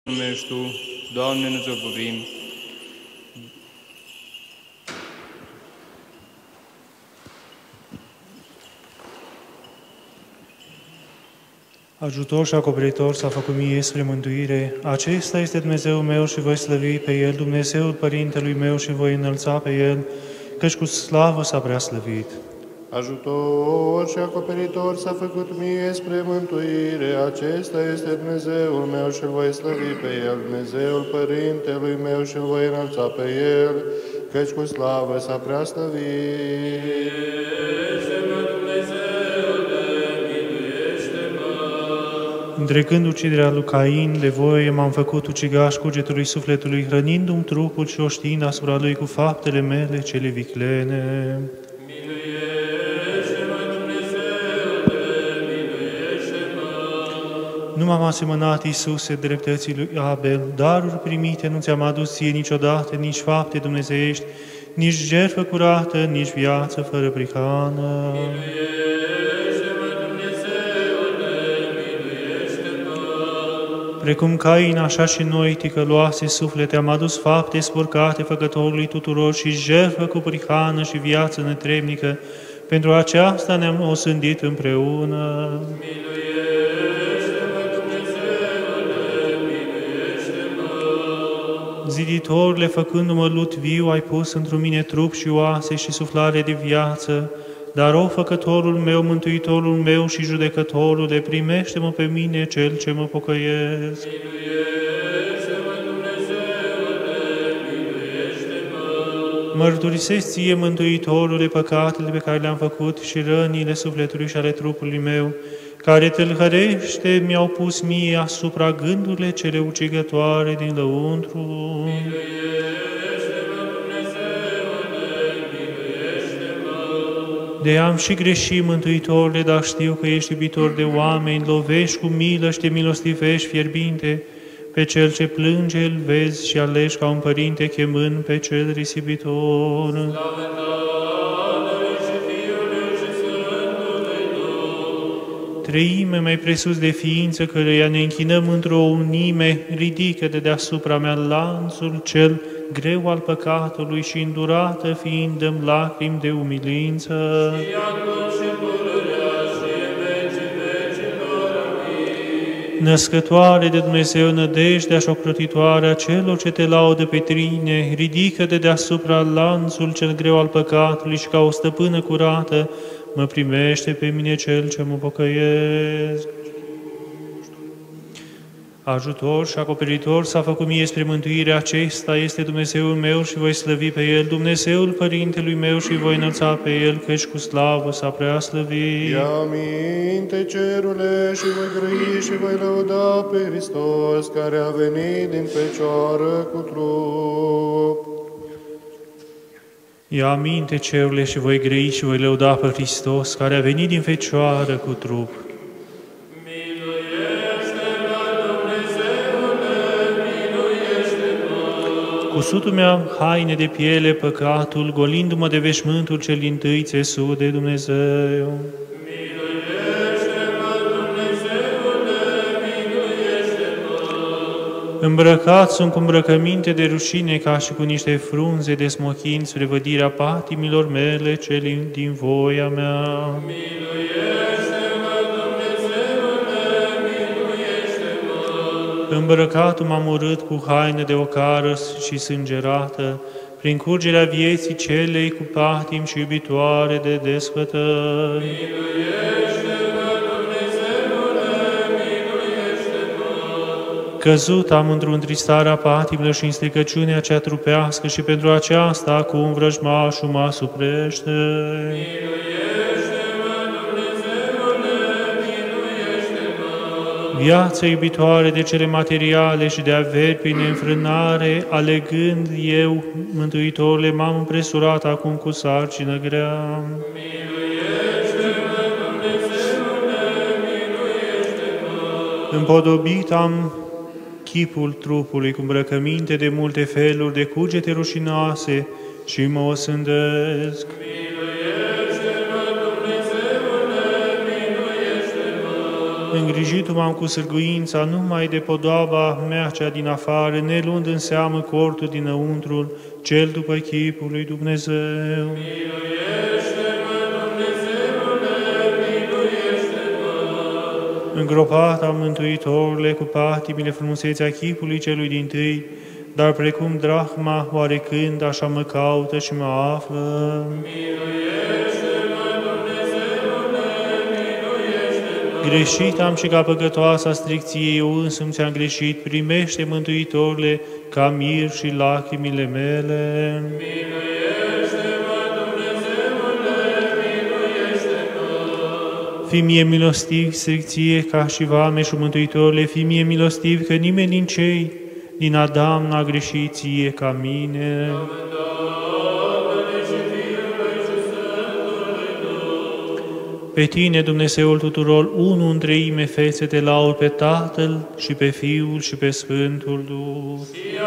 Numești Tu, Doamne, nu ți-o povim. Ajutor și acoperitor s-a făcut mie spre mântuire. Acesta este Dumnezeul meu și voi slăvi pe El, Dumnezeul Părintelui meu și voi înălța pe El, căci cu slavă s-a preaslăvit. Ajutor și acoperitor s-a făcut mie spre mântuire. Acesta este Dumnezeul meu și voi slăvi pe El, Dumnezeul Părintelui meu și voi înălța pe El, căci cu slavă s-a preaslăvit. Întrecând uciderea lui Cain, de voie m-am făcut ucigaș cugetului sufletului, hrănindu-mi trupul și oștiind asupra lui cu faptele mele cele viclene. Nu m-am asemănat, Iisuse, dreptății lui Abel, daruri primite nu ți-am adus ție niciodată, nici fapte dumnezeiești, nici jertfă curată, nici viață fără prihană. Precum Cain, așa și noi, ticăloase suflete, am adus fapte spurcate Făcătorului tuturor și jertfă cu prihană și viață netrebnică. Pentru aceasta ne-am osândit împreună. Ziditorule, făcându-mă lut viu, ai pus într mine trup și oase și suflare de viață. Dar, o Făcătorul meu, Mântuitorul meu și Judecătorule, primește-mă pe mine, cel ce mă pocăiesc. Mărturisesc ție, Mântuitorule, păcatele pe care le-am făcut și rănile sufletului și ale trupului meu, care tâlhărește mi-au pus mie asupra gândurile cele ucigătoare din lăuntru. De am și greșit, Mântuitorule, dar știu că ești iubitor de oameni, lovești cu milă și te milostivești fierbinte. Pe cel ce plânge îl vezi și alegi ca un părinte chemând pe cel risipitor. Treime mai presus de ființă, căreia ne închinăm într-o unime, ridică de deasupra mea lanțul cel greu al păcatului și îndurată fiind dăm lacrimi de umilință. Născătoare de Dumnezeu, nădejdea și ocrotitoare a celor ce te laudă pe tine, ridică de deasupra lanțul cel greu al păcatului și ca o stăpână curată, mă primește pe mine cel ce mă pocăiesc. Ajutor și acoperitor s-a făcut mie spre mântuire, acesta este Dumnezeul meu și voi slăvi pe El, Dumnezeul Părintelui meu și voi înălța pe El, căci cu slavă s-a preaslăvit. Ia minte, cerule, și voi grăi și voi lăuda pe Hristos, care a venit din fecioară cu trup. Ia aminte, cerule, și voi grăi și voi lăuda pe Hristos, care a venit din fecioară cu trup. Cu sutul mi-am haine de piele păcatul, golindu-mă de veșmântul cel dintâi țesut de Dumnezeu. Îmbrăcat sunt cu îmbrăcăminte de rușine ca și cu niște frunze de smochin spre vădirea patimilor mele cele din voia mea. Îmbrăcatul m-am urât cu haine de ocară și sângerată, prin curgerea vieții celei cu patim și iubitoare de desfătări. Căzut am într-o întristare a patimilor și în stricăciunea cea trupească și pentru aceasta acum vrăjmașul mă asuprește. Viața iubitoare de cele materiale și de averi prin neînfrânare, alegând eu, Mântuitorule, m-am împresurat acum cu sarcină grea. Împodobit am chipul trupului cu îmbrăcăminte de multe feluri de cugete rușinoase și mă osândesc. îngrijit m-am cu sârguința numai de podoaba mea cea din afară, ne luând în seamă cortul dinăuntrul, cel după chipul lui Dumnezeu. Îngropat am, Mântuitorule, cu patimile frumusețea chipului celui dintâi, dar precum drahma oarecând așa mă caută și mă află. Greșit am și ca păcătoasa stricție, eu însumi ți-am greșit, primește, Mântuitorule, ca mir și lacrimile mele. Fii mie milostiv, stricție, ca și vameșul, Mântuitorule, fii mie milostiv, că nimeni din cei din Adam n-a greșit ție ca mine. Pe tine, Dumnezeul tuturor, unul în treime fețe, te laud pe Tatăl și pe Fiul și pe Sfântul Duh.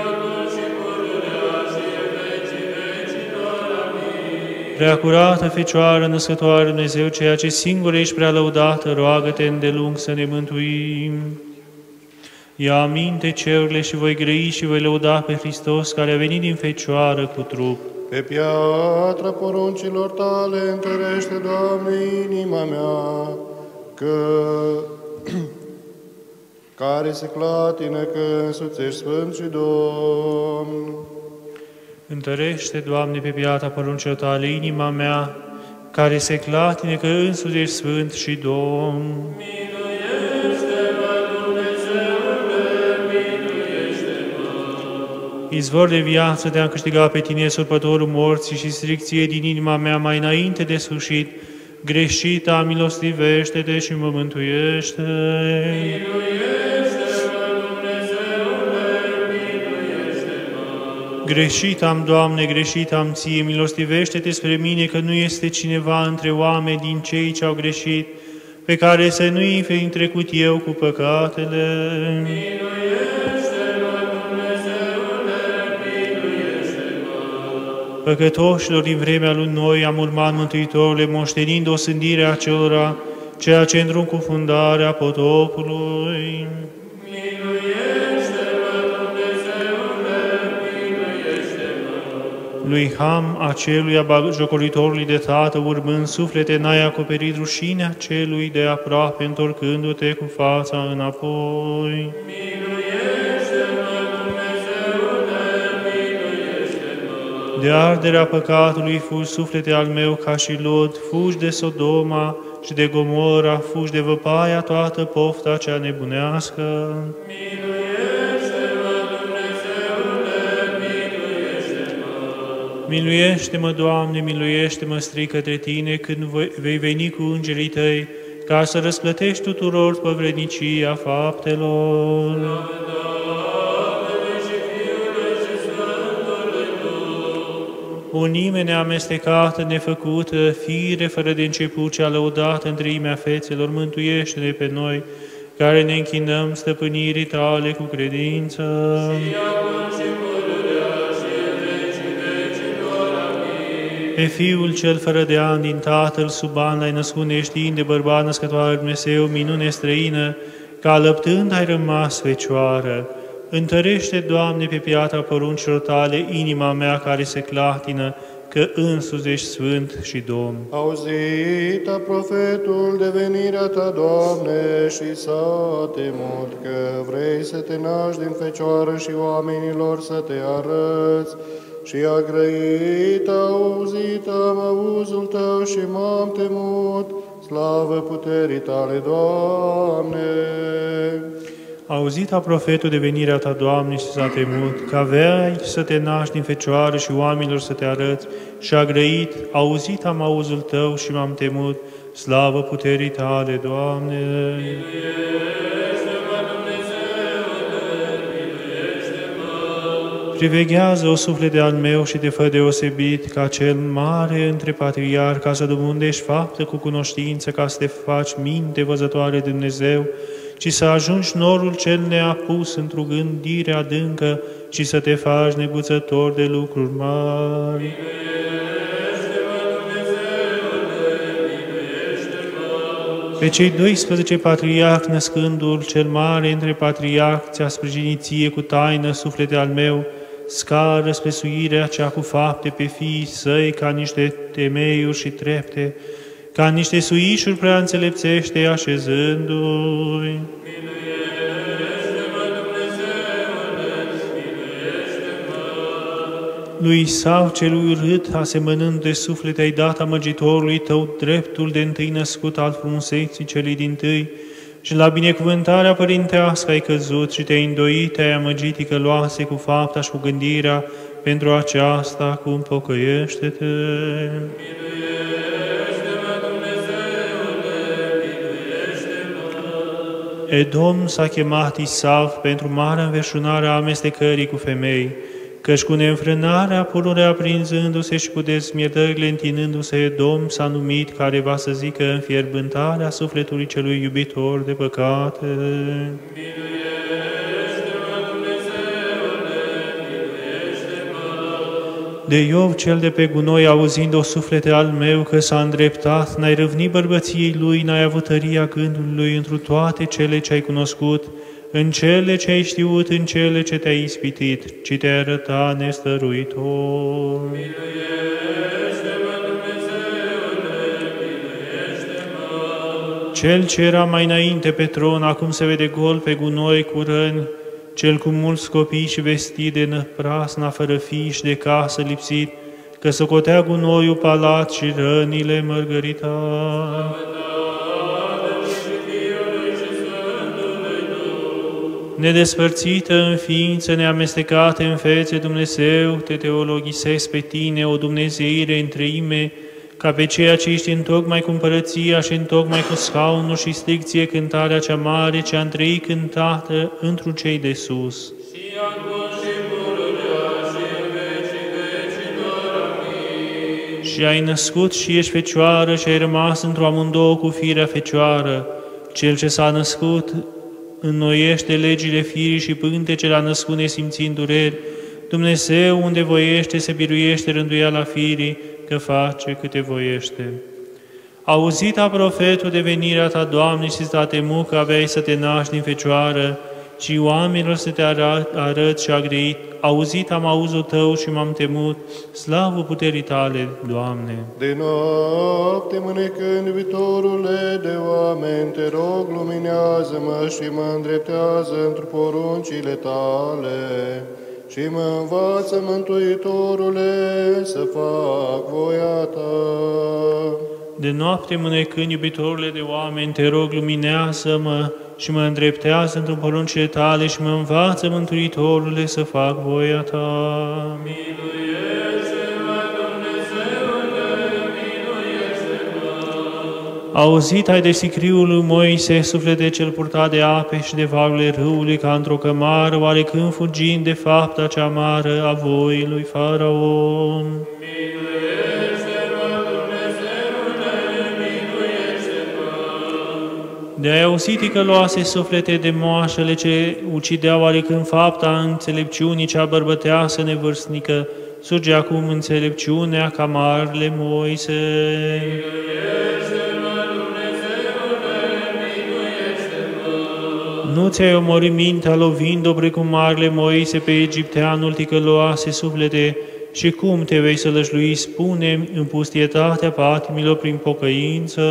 Preacurată Fecioară Născătoare Dumnezeu, ceea ce singură ești prea lăudată, roagă-te îndelung să ne mântuim. Ia aminte cerurile și voi grăi și voi lăuda pe Hristos, care a venit din Fecioară cu trup. Pe piatra poruncilor tale întărește, Doamne, inima mea, care se clatină că însuțești Sfânt și Domn. Întărește, Doamne, pe piatra poruncilor tale inima mea, care se clatină că însuțești Sfânt și Domn. Izvor de viață te-am câștigat pe tine, surpătorul morții, și stricție din inima mea mai înainte de sfârșit. Greșita, milostivește-te și mă mântuiește. Greșit am, Doamne, greșit am ție, milostivește-te spre mine, că nu este cineva între oameni din cei ce au greșit, pe care să nu-i fi trecut eu cu păcatele. Păcătoșilor din vremea lui noi am urmat, Mântuitorule, moștenind osândirea acelora, ceea ce îndrum cu fundarea potopului. Lui Ham, aceluia bagiocoritorului de tată, urmând suflete, n-ai acoperit rușinea celui de aproape, întorcându-te cu fața înapoi. De arderea păcatului fugi, suflete al meu, ca și Lot, fugi de Sodoma și de Gomora, fugi de văpaia toată pofta cea nebunească. Miluiește-mă, Doamne, miluiește-mă, strig către Tine, când vei veni cu îngerii Tăi, ca să răsplătești tuturor păvrednicia faptelor. O nimeni amestecată, nefăcută, fire fără de început, cea lăudată în treimea fețelor, mântuiește-ne pe noi, care ne închinăm stăpânirii Tale cu credință. Pe Fiul cel fără de an din Tatăl sub an l-ai născut neștiind de bărbat născătoare Dumnezeu, minune străină, ca lăptând ai rămas Fecioară. Întărește, Doamne, pe piatra poruncilor Tale inima mea care se clatină, că însuți ești Sfânt și Domn. Auzit a profetul de venirea Ta, Doamne, și s-a temut că vrei să te naști din Fecioară și oamenilor să te arăți. Și a grăit, auzit am auzul Tău și m-am temut, slavă puterii Tale, Doamne. Auzit a profetul de venirea Ta, Doamne, și s-a temut, că aveai să te naști din Fecioară și oamenilor să te arăți, și a grăit, auzit am auzul Tău și m-am temut, slavă puterii Tale, Doamne. Priveghează, o suflet de al meu, și te fă deosebit ca cel mare între patriarhi, ca să dobândești faptă cu cunoștință, ca să te faci minte văzătoare de Dumnezeu, ci să ajungi norul cel neapus într-o gândire adâncă și să te faci neguțător de lucruri mari. Pe cei 12 patriarhi, născându-l cel mare între patriarhi, ți-a sprijinit ție cu taină, suflete al meu, scară spre suirea cea cu fapte pe fiii săi, ca niște temeiuri și trepte, ca niște suișuri prea înțelepțește, așezându-i. Lui Isau celui urât, asemănând de suflete, ai dat amăgitorului tău dreptul de întâi născut al frumuseții celui dintâi, și la binecuvântarea părintească ai căzut și te-ai îndoit, te-ai amăgit ticăloase cu fapta și cu gândirea, pentru aceasta acum pocăiește-te. Edom s-a chemat Isav pentru marea înverșunare a amestecării cu femei, căci cu neînfrânarea pururea aprinzându-se și cu dezmierdările întinându-se, Edom s-a numit, care va să zică înfierbântarea sufletului celui iubitor de păcate. De Iov cel de pe gunoi, auzind o suflete al meu că s-a îndreptat, n-ai râvnit bărbăției lui, n-ai avut tăria gândului lui întru toate cele ce ai cunoscut, în cele ce ai știut, în cele ce te-ai ispitit, ci te-ai arătat nestăruitor. Cel ce era mai înainte pe tron, acum se vede gol pe gunoi cu răni, cel cu mulți copii și vestit de năprasna, fără fii și de casă lipsit, că socotea gunoiul palat și rănile mărgărita. Nedespărțită în ființă, neamestecată în fețe, Dumnezeu, te teologisesc pe tine, o Dumnezeire în treime, ca pe ceea ce ești întocmai cu împărăția și întocmai cu scaunul și stricție cântarea cea mare, cea întrei cântată întru cei de sus. Și ai născut și ești fecioară și ai rămas într-o amândouă cu firea fecioară. Cel ce s-a născut înnoiește legile firii și pântece la născut nesimțind dureri. Dumnezeu, unde voiește, se biruiește rânduiala firii, că face câte voiește. Auzit a profetul de venirea ta, Doamne, și s-a temut că aveai să te naști din fecioară, și oamenilor să te arăt și a greit. Auzit am auzul tău și m-am temut, slavă puterii tale, Doamne. De noapte mânecând, iubitorule de oameni, te rog, luminează-mă și mă îndreptează într poruncile tale. Și mă învață, Mântuitorule, să fac voia ta. De noapte mânecând, iubitorule de oameni, te rog, luminează-mă și mă îndreptează într poruncile tale și mă învață, Mântuitorule, să fac voia ta. Miluiește-mă, Dumnezeule, miluiește-mă! Auzit ai de sicriul lui Moise, suflete cel purtat de ape și de valurile râului, ca într-o cămară, oarecând fugind de fapta cea amară a voii lui Faraon. De-ai auzit ticăloase suflete de moașele ce ucideau oarecând fapta înțelepciunii cea bărbăteasă nevârstnică, surge acum înțelepciunea ca marele Moise. Nu ți-ai omorât mintea lovind-o precum marele Moise pe egipteanul ticăloase suflete, și cum te vei sălășlui, spune-mi, în pustietatea patimilor prin pocăință?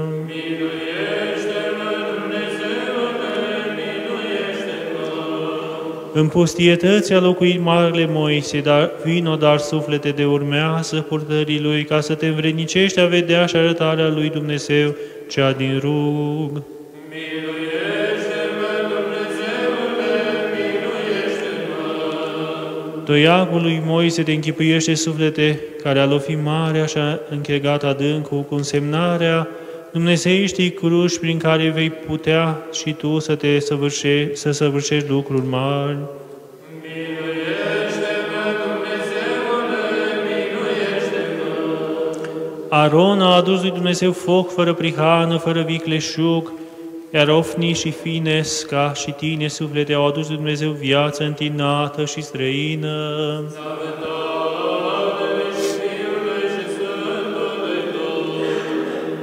În pustietăți a locuit marele Moise, dar vino, dar suflete de urmează purtării lui, ca să te învrednicești a vedea și arătarea lui Dumnezeu, cea din rug. Miluiește-mă, Dumnezeule, miluiește-mă! Toiagul lui Moise te închipuiește, suflete, care a lovit marea și a închegat adâncul cu însemnarea dumnezeiștii cruci prin care vei putea și tu să săvârșești lucruri mari. Miluiește-mă, Dumnezeule, miluiește-mă! Aron a adus lui Dumnezeu foc fără prihană, fără vicleșug, iar Ofni și Fines, ca și tine, suflete, au adus lui Dumnezeu viață întinată și străină.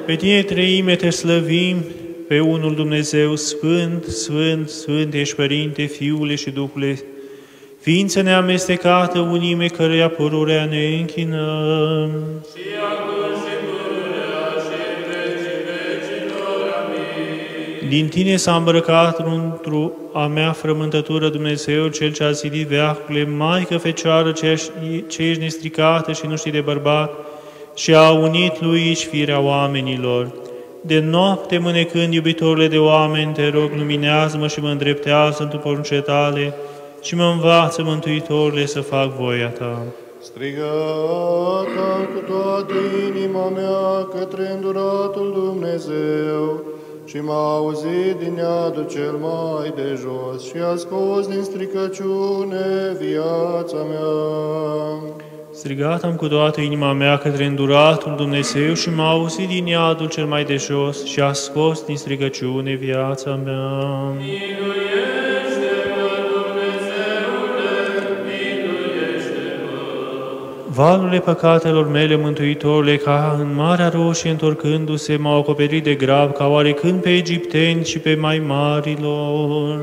Pe Tine Treime Te slăvim, pe unul Dumnezeu Sfânt, Sfânt, Sfânt ești Părinte, Fiule și Duhule, ființă neamestecată, unime căreia pururea ne închinăm. Și acum și pururea și în vecii vecilor. Amin. Din Tine s-a îmbrăcat într-o a mea frământătură Dumnezeu, Cel ce a zidit veacule, Maică Fecioară, ce ești nestricată și nu știi de bărbat, și a unit lui și firea oamenilor. De noapte mânecând, iubitorile de oameni, te rog, luminează-mă și mă îndreptează într-o poruncile Tale și mă învață, Mântuitorule, să fac voia Ta. Strigă-te cu toată inima mea către înduratul Dumnezeu și m-a auzit din iadul cel mai de jos și a scos din stricăciune viața mea. Strigat-am cu toată inima mea către înduratul Dumnezeu și m-a auzit din iadul cel mai de jos și a scos din strigăciune viața mea. Miluiește-mă, Dumnezeule, miluiește-mă. Valurile păcatelor mele, Mântuitorule, ca în Marea Roșie întorcându-se, m-au acoperit de grab, ca oarecând pe egipteni și pe mai marilor.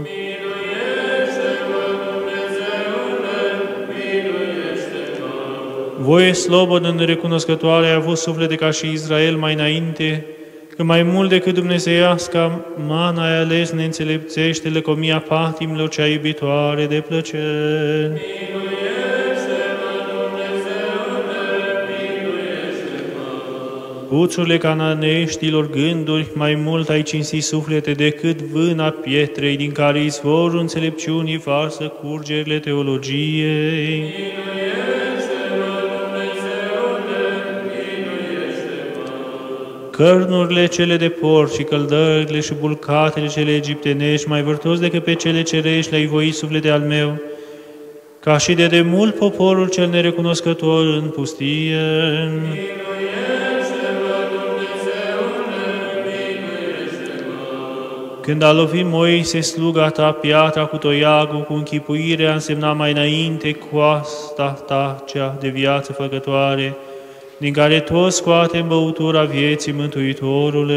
Voie slobodă nerecunoscătoare ai avut suflete ca și Israel mai înainte, că mai mult decât dumnezeiasca mana ai ales neînțelepțește lăcomia patimilor cea iubitoare de plăceri. Puțurile cananeștilor gânduri, mai mult ai cinsti suflete decât vâna pietrei, din care izvorul înțelepciunii varsă curgerile teologiei. Cărnurile cele de porc și căldările și bulcatele cele egiptenești, mai vârtos decât pe cele cerești, le-ai voit, suflete al meu, ca și de demult poporul cel nerecunoscător în pustie. Când a lovit Moise, sluga ta, piatra cu toiagul, cu închipuirea însemna mai înainte coasta ta, cea de viață făcătoare, din care toți scoatem băutura vieții, Mântuitorule.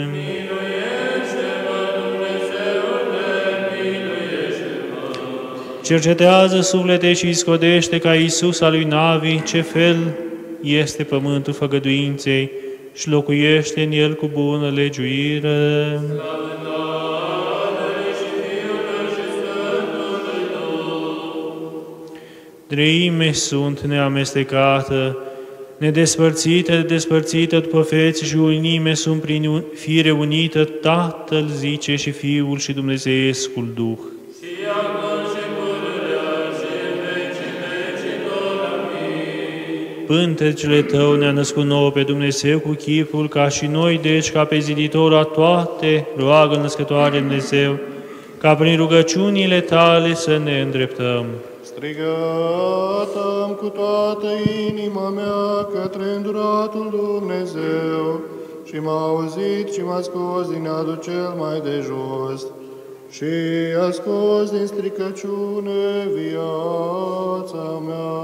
Cercetează suflete și scodește ca Iisus al lui Navi ce fel este pământul făgăduinței și locuiește în el cu bună legiuire. Treime sunt neamestecată, nedespărțită, despărțită după feți și unime sunt prin fire unită, Tatăl zice și Fiul și Dumnezeiescul Duh. Pântecele Tău ne-a născut nouă pe Dumnezeu cu chipul, ca și noi, deci, ca pe ziditorul a toate, roagă născătoare Dumnezeu, ca prin rugăciunile Tale să ne îndreptăm. Strigă-te cu toată inima mea către înduratul Dumnezeu și m-a auzit și m-a scos din iadul cel mai de jos și a scos din stricăciune viața mea.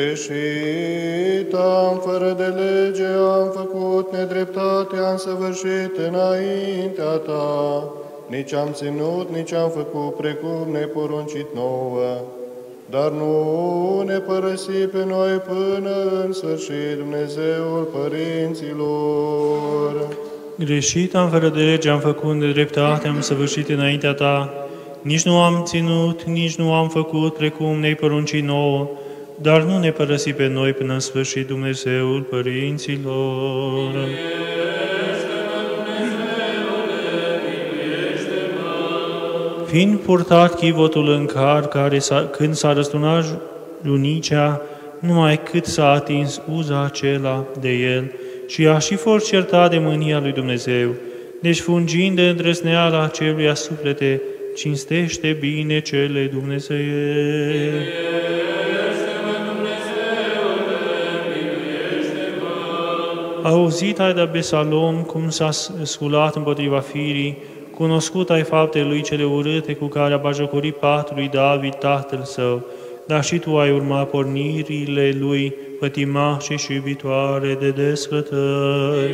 Greșit am, fără de lege am făcut, nedreptate am săvârșit înaintea ta. Nici am ținut, nici am făcut precum ne-ai poruncit nouă. Dar nu ne părăsi pe noi până în sfârșit, Dumnezeul părinților. Greșit am, fără de lege am făcut, nedreptate am săvârșit înaintea ta. Nici nu am ținut, nici nu am făcut precum ne-ai poruncit nouă. Dar nu ne părăsi pe noi până în sfârșit, Dumnezeul părinților. Fiind purtat chivotul în car, când s-a răsturnat junicea, numai cât s-a atins uza acela de el, și a și fost certat de mânia lui Dumnezeu. Deci, fungind de îndrăzneala aceluia suflete, cinstește bine cele Dumnezeie. Auzit ai de Absalom cum s-a sculat împotriva firii, cunoscut ai faptele lui cele urâte cu care a batjocorit patul lui David, tatăl său, dar și tu ai urmat pornirile lui pătimașe și iubitoare de desfătări.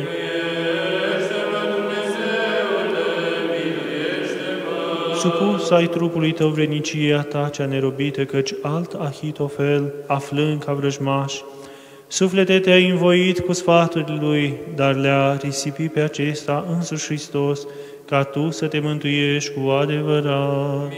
Supus ai trupului tău vrednicia ta cea nerobită, căci alt Ahitofel, aflând ca vrăjmaș, suflete te-ai învoit cu sfaturile lui, dar le-a risipit pe acesta însuși Hristos, ca tu să te mântuiești cu adevărat.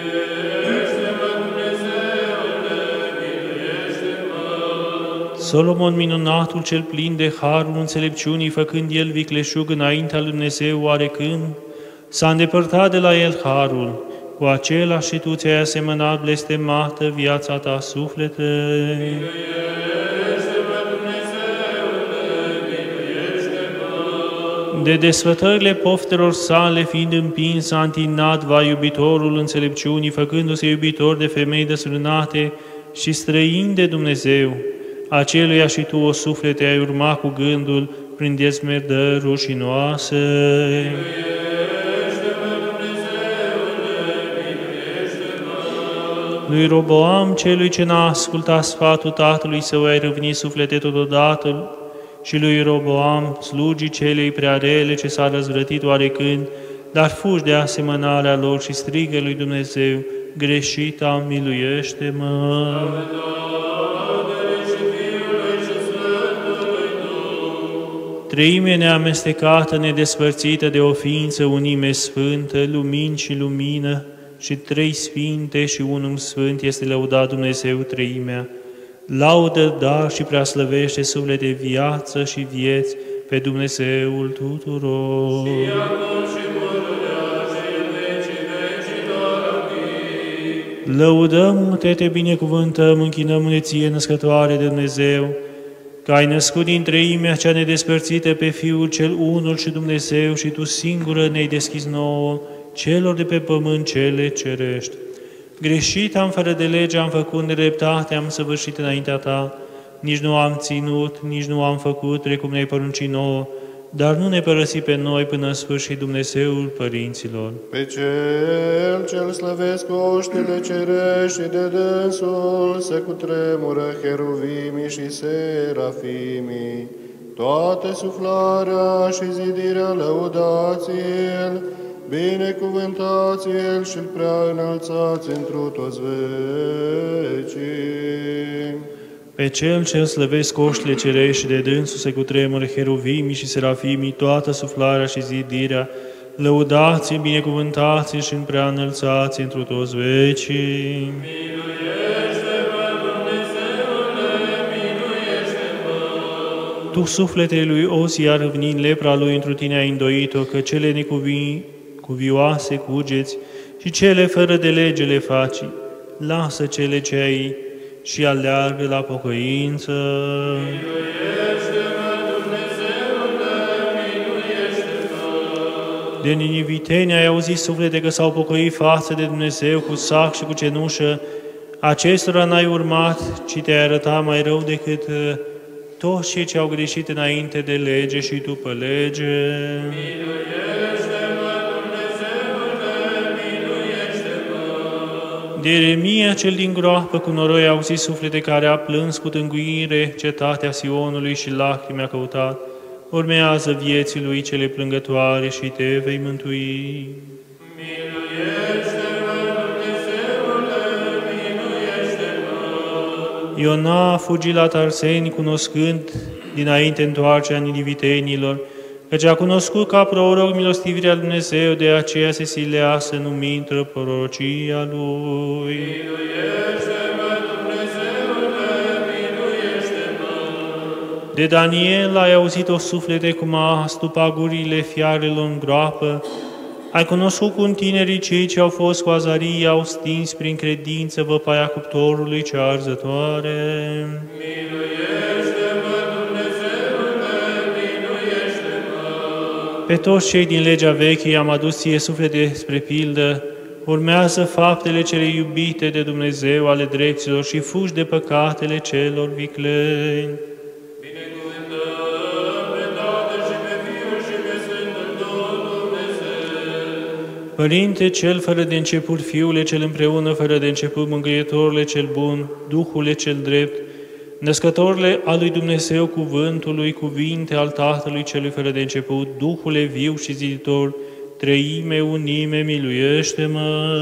Solomon, minunatul cel plin de harul înțelepciunii, făcând el vicleșug înaintea lui Dumnezeu oarecând, s-a îndepărtat de la el harul. Cu acela și tu ți-ai asemănat blestemată viața ta, suflete. De desfătările poftelor sale, fiind împins, a întinat va iubitorul înțelepciunii, făcându-se iubitor de femei desfrânate și străin de Dumnezeu. Aceluia și tu, o suflete, ai urmat cu gândul prin dezmerdări rușinoase. Lui Roboam, celui ce n-a ascultat sfatul tatălui său, ai râvnit suflete totodată, și lui Roboam, slugii celei prea rele ce s-a răzvrătit oarecând, dar fugi de asemănarea lor și strigă lui Dumnezeu, greșit am, miluiește-mă. Treime neamestecată, nedespărțită de o ființă, unime sfântă, lumini și lumină, și trei sfinte și unul sfânt este lăudat Dumnezeu treimea. Laudă, da, și preaslăvește suflet de viață și vieți pe Dumnezeul tuturor. Lăudăm-te, te binecuvântăm, închinăm-ne ție, născătoare de Dumnezeu, că ai născut din treimea cea nedespărțită pe Fiul cel unul și Dumnezeu și tu singură ne-ai deschis nouă, celor de pe pământ cele cerești. Greșit am, fără de lege am făcut, nedreptate am săvârșit înaintea ta, nici nu am ținut, nici nu am făcut, precum ne-ai poruncit nouă, dar nu ne părăsi pe noi până în sfârșit, Dumnezeul părinților. Pe cel ce-l slăvesc oștile cerești și de dânsul se cutremură heruvimii și serafimii, toată suflarea și zidirea lăudați-l, binecuvântați-l și-l prea înălțați întru toți vecii. Pe cel ce-l slăvesc oștile cerești și de dânsul se cutremură heruvimii și serafimii, toată suflarea și zidirea, lăudați-l, binecuvântați-l și-l prea înălțați întru toți vecii. Tu, sufletele lui Osia, râvnind lepra lui, întru tine ai îndoit-o, că cele necuvioase cugeți și cele fără de lege le faci. Lasă cele ce ai și aleargă la pocăință. De niniviteni ai auzit, suflete, că s-au pocăit față de Dumnezeu cu sac și cu cenușă. Acestora n-ai urmat, ci te-ai arătat mai rău decât toți cei ce au greșit înainte de lege și după lege. De Ieremia cel din groapă cu noroi a auzit suflete care a plâns cu tânguire cetatea Sionului și lacrimi a căutat. Urmează vieții lui cele plângătoare și te vei mântui. Iona a fugit la Tarseni, cunoscând dinainte întoarcerea nilivitenilor, căci a cunoscut ca proroc milostivirea lui Dumnezeu, de aceea se silea să nu mintă prorocia lui. De Daniel ai auzit o suflete cum a stupat gurile fiarelor în groapă, ai cunoscut cum tinerii cei ce au fost cu Azarie au stins prin credință văpaia cuptorului cea arzătoare. Pe toți cei din legea veche i-am adus ție suflete spre pildă, urmează faptele cele iubite de Dumnezeu ale drepților și fugi de păcatele celor vicleni. Părinte cel fără de început, Fiule cel împreună fără de început, Mângâietorule cel bun, Duhule cel drept, Născătorule al lui Dumnezeu, Cuvântului, cuvinte al Tatălui celui fără de început, Duhule viu și ziditor, Treime, unime, miluiește-mă!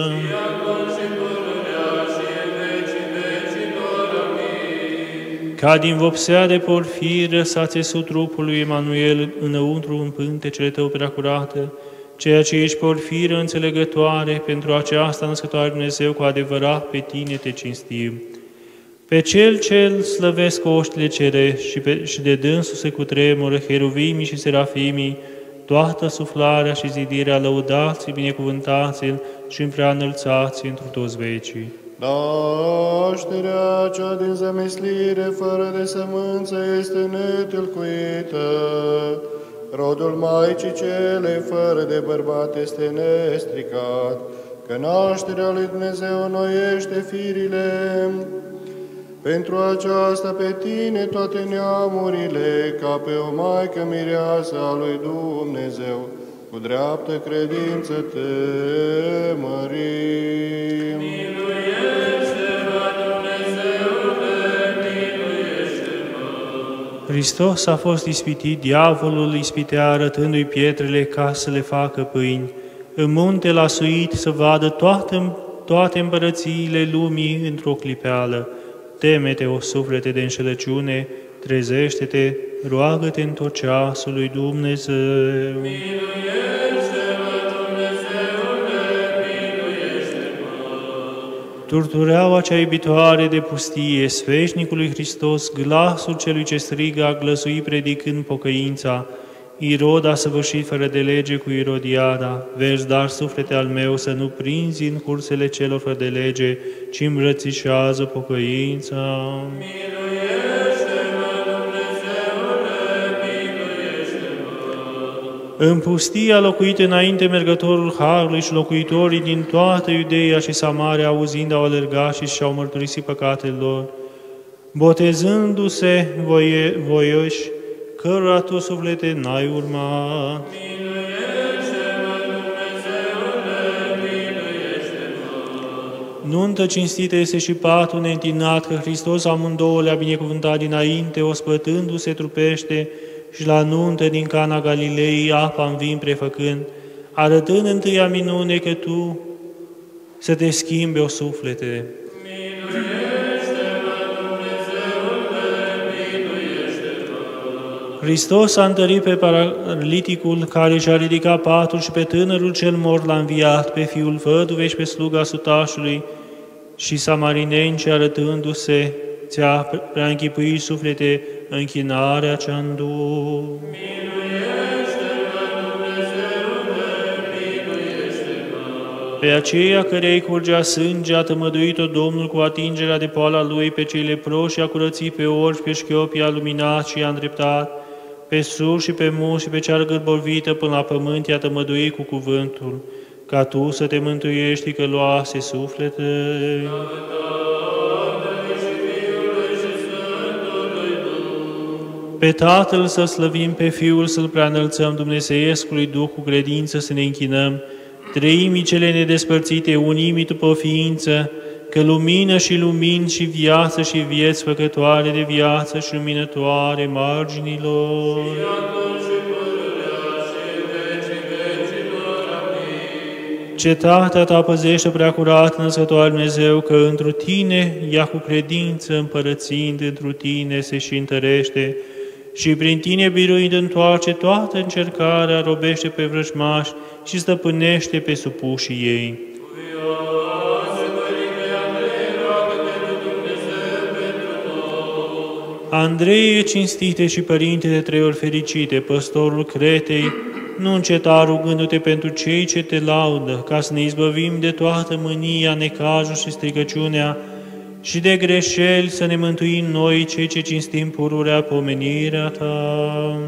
Ca din vopsea de porfir s-a țesut trupul lui Emanuel înăuntru în pântecele tău preacurată, ceea ce ești porfiră înțelegătoare, pentru aceasta născătoare Dumnezeu, cu adevărat pe tine te cinstim. Pe cel ce-l slăvesc oștile cerești și de dânsul se cutremură heruvimii și serafimii, toată suflarea și zidirea, lăudați-l, binecuvântați-l și împreanălțați întru toți vecii. Nașterea cea din zămislire fără de sămânță este netâlcuită. Rodul Maicii cele fără de bărbat este nestricat, că nașterea lui Dumnezeu înnoiește firile. Pentru aceasta pe tine toate neamurile, ca pe o maică mireasă a lui Dumnezeu, cu dreaptă credință te mărim. Miluiește-mă, Dumnezeule, miluiește-mă! Hristos a fost ispitit, diavolul ispitea arătându-i pietrele ca să le facă pâini. În munte l-a suit să vadă toate împărățiile lumii într-o clipeală. Teme-te, o suflete de înșelăciune, trezește-te, roagă-te în tot ceasul lui Dumnezeu. Miluiește-mă, Dumnezeule, miluiește-mă! Turtureaua cea iubitoare de pustie, sfeșnicul lui Hristos, glasul celui ce strigă a glăsui predicând pocăința, Irod a săvârșit fără de lege cu Irodiada, vezi, dar suflete al meu, să nu prinzi în cursele celor fără de lege, ci îmbrățișează pocăința. Miluiește-mă, Dumnezeule, miluiește-mă! În pustie a locuit înainte mergătorul Harului și locuitorii din toată Iudeia și Samaria, auzind, au alergat și și-au mărturisit păcatele lor, botezându-se voioși, cărora tu, suflete, n-ai urmat. Miluiește-mă, Dumnezeule, miluiește-mă! Nuntă cinstită este și patul neîntinat, că Hristos amândouă le-a binecuvântat dinainte, ospătându-se trupește, și la nuntă din Cana Galilei, apa în vin prefăcând, arătând întâia minune că tu să te schimbe, o suflete. Hristos a întărit pe paraliticul care și-a ridicat patul și pe tânărul cel mort l-a înviat, pe fiul văduvei și pe sluga sutașului și samarinenci, arătându-se, ți-a preînchipuit, suflete, închinarea cea-n Duh. Pe aceea cărei curgea sânge a tămăduit-o Domnul cu atingerea de poala Lui, pe cei leproși a curățit, pe orbi, pe șchiopii a luminat și i-a îndreptat, pe surzi și pe muși și pe cea gârbovită până la pământ i-a tămăduit cu cuvântul, ca tu să te mântuiești, că luase suflete. Pe Tatăl să slăvim, pe Fiul să-L preanălțăm, Dumnezeiescului Duh cu credință să ne închinăm, treimii cele nedespărțite, unimii după ființă, că lumină și lumini și viață și vieți făcătoare de viață și luminătoare marginilor. Cetatea ta păzește preacurat, Născătoare Dumnezeu, că întru tine, ea cu credință împărățind întru tine, se și întărește și prin tine biruind întoarce toată încercarea, robește pe vrăjmași și stăpânește pe supușii ei. Andreie cinstite și părinte de 3 ori fericite, păstorul Cretei, nu înceta rugându-te pentru cei ce te laudă, ca să ne izbăvim de toată mânia, necazul și stricăciunea și de greșeli, să ne mântuim noi, cei ce cinstim pururea pomenirea ta.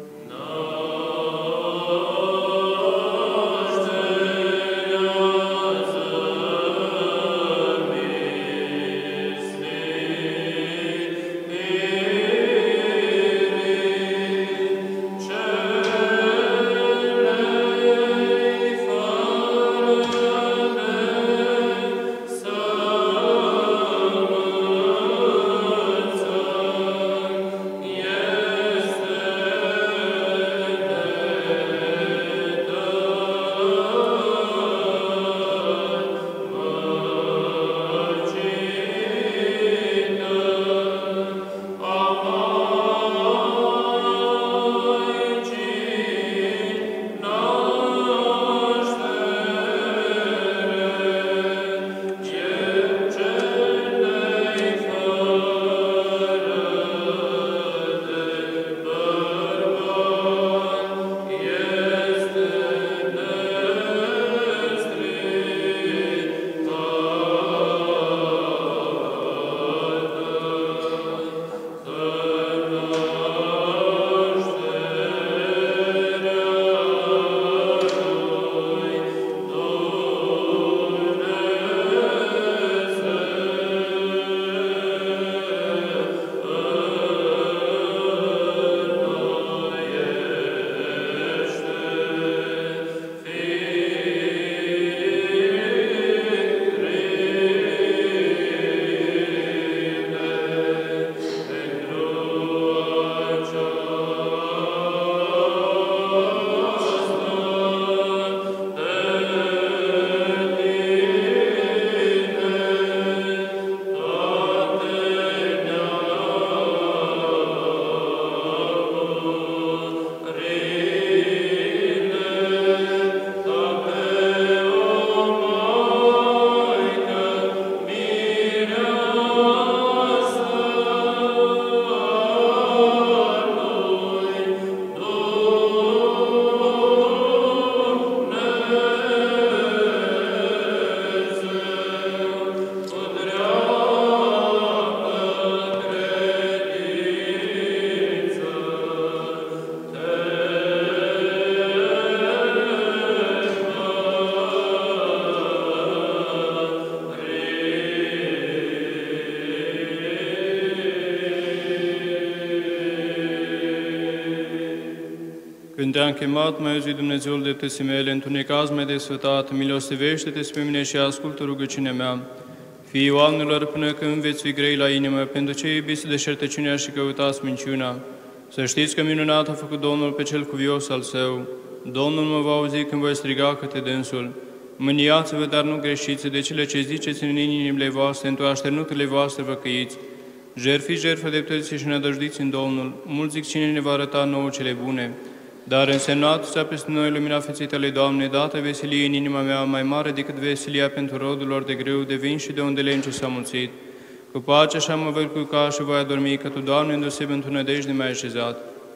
Când te-am chemat, m-ai auzit Dumnezeul dreptății mele, într-un necaz mai desfătat, milostivește-te spre mine și ascultă rugăciunea mea. Fii oamenilor până când veți fi grei la inimă, pentru cei iubiți de șertăciunea și căutați minciuna. Să știți că minunat a făcut Domnul pe cel cuvios al său. Domnul mă va auzi când voi striga către dânsul. Mâniați-vă, dar nu greșiți, de cele ce ziceți în inimile voastre, într-o așternutele voastre vă căiți. Jertfiți jertfă dreptății și nădăjduiți în Domnul. Mulți zic cine ne va arăta nouă cele bune. Dar însemnat ți-a peste noi lumina feței tale, Doamne, dată veselie în inima mea, mai mare decât veselia pentru rodul lor de grâu, de vin și de unde lemn ce s-a mulțit. Cu pace așa mă voi culca și voi adormi, că Tu, Doamne, îndeosebi într-o nădejde m-ai așezat.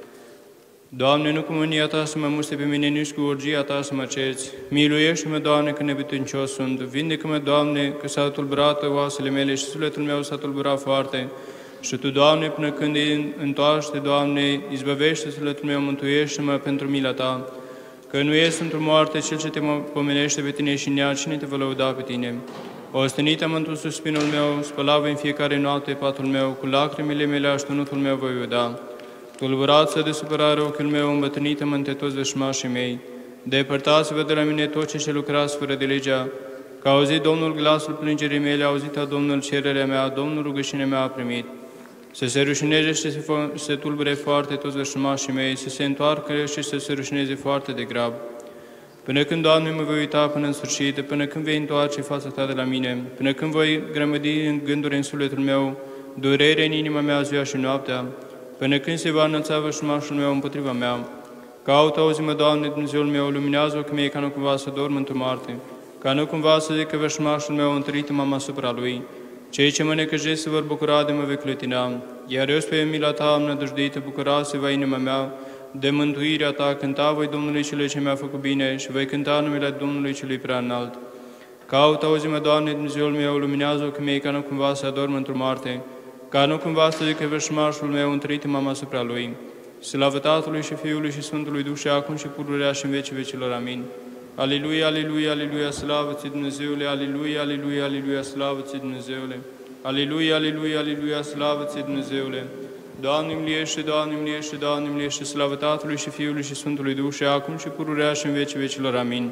Doamne, nu cu mânia Ta să mă muste pe mine, nici cu urgia Ta să mă cerți. Miluiește-mă, Doamne, că nebătâncios sunt. Vindecă-mă, Doamne, că s-a tulburat oasele mele și sufletul meu s-a tulburat foarte. Și Tu, Doamne, până când întoarce, Doamne, izbăvește sufletul meu, mântuiește-mă pentru mila Ta. Că nu este într-o moarte cel ce Te pomenește pe Tine și în ea, cine Te va lăuda pe Tine. Ostenit-am într-un suspinul meu, spălavă în fiecare noapte patul meu, cu lacrimile mele așternutul meu voi uda. Tulburați de supărare ochiul meu, îmbătrânită-mă între toți veșmașii mei. Depărtați-vă de la mine toți ce lucrați fără de legea, Că a auzit Domnul glasul plângerii mele, a auzit Domnul cererea mea, Domnul rugăciunea mea a primit. Să se rușineze și să se tulbure foarte toți vrășmașii mei, să se întoarcă și să se rușineze foarte de grab. Până când, Doamne, mă voi uita până în sfârșit, până când vei întoarce fața Ta de la mine, până când voi grămădi în gânduri în sufletul meu, durere în inima mea ziua și noaptea, până când se va înălța vrășmașul meu împotriva mea. Caută, auzi-mă, Doamne, Dumnezeul meu, luminează ochii mei ca nu cumva să dorm într-o moarte, ca nu cumva să zic că vrășmașul meu întărit m-am asupra lui. Cei ce mă necăjesc se vor bucura de mă vei clătina, iar eu spre mila Ta am nădăjduită, bucura-se va inima mea de mântuirea Ta, cânta voi Domnului celui ce mi-a făcut bine și voi cânta numele Domnului celui prea înalt. Caută, auzi-mă, Doamne, Dumnezeul meu, luminează ochii mei ca nu cumva să adorm într-o moarte, ca nu cumva să zic că vrășmașul meu întărit m-am asupra lui. Slavă Tatălui și Fiului și Sfântului Duh și acum și pururea și în vecii vecilor. Amin. Aleluia, aleluia, aleluia, slavă-ți Dumnezeule, aleluia, aleluia, aleluia, slavă-ți Dumnezeule. Aleluia, aleluia, aleluia, slavă-ți Dumnezeule. Doamne miliește, Doamne miliește, Doamne miliește, slavă Tatălui și Fiului și Sfântului Duh și acum și pururea și în vecii vecilor. Amin.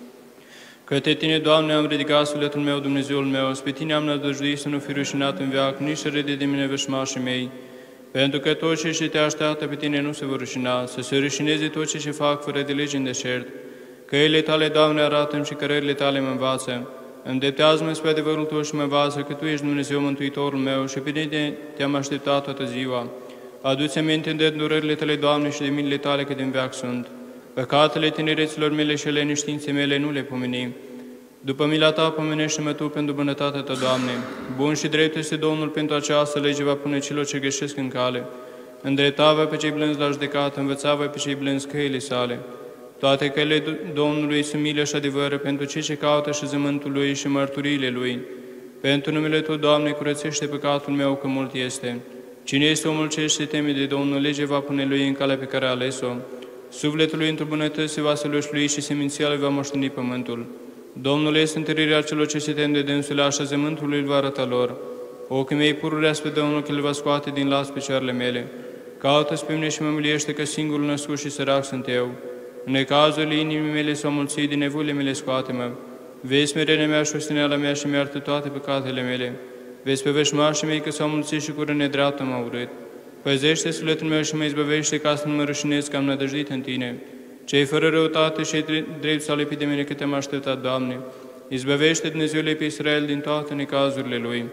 Către Tine, Doamne, am ridicat sufletul meu, Dumnezeul meu, spre Tine am nădăjduit să nu fi rușinat în veac, nici să râde de mine vrășmașii mei. Pentru că toți cei ce Te așteaptă pe Tine nu se vor rușina, să se rușineze toți cei ce fac fără de lege în deșert. Căile Tale, Doamne, arată-mi și cărările Tale mă învață. Îndreptează-mă spre adevărul Tău și mă învață că Tu ești Dumnezeu Mântuitorul meu și pe Tine Te-am așteptat toată ziua. Adu-ți aminte de îndurările Tale, Doamne, și de milele Tale că din veac sunt. Păcatele tinereților mele și ale neștiinței mele nu le pomeni. După mila Ta, pomenește-mă Tu pentru bunătatea Ta, Doamne. Bun și drept este Domnul, pentru această lege va pune celor ce greșesc în cale. Îndrepta-vă pe cei blânzi la judecată, învăța-vă pe cei blânzi căile Sale. Toate căile Domnului sunt milă și adevăr pentru cei ce caută șezământul Lui și mărturiile Lui. Pentru numele Tău, Doamne, curățește păcatul meu, că mult este. Cine este omul ce se teme de Domnul, lege va pune lui în calea pe care a ales-o. Sufletul lui într-o bunătate se va sălășlui și seminția lui va moșteni pământul. Domnul este întărirea celor ce se tem de dânsul, așezământul lui îl va arăta lor. Ochii mei pururea spre Domnul, că îl va scoate din las picioarele mele. Caută-ți pe mine și mă miliește, că singurul născut și sărac sunt eu. În necazurile inimii mele s-au mulțit, din nevoile mele scoate-mă. Vezi smerenia mea și osteneala mea și mi-artă toate păcatele mele. Vezi pe vrășmașii mei că s-au mulțit și cu râne dreaptă m-au urât. Păzește sufletul meu și mă izbăvește ca să nu mă rușinez, că am nădăjduit în Tine. Cei fără răutate și drept s-au lipit de mine, că Te-am așteptat, Doamne. Izbăvește, Dumnezeule, pe Israel din toate necazurile lui.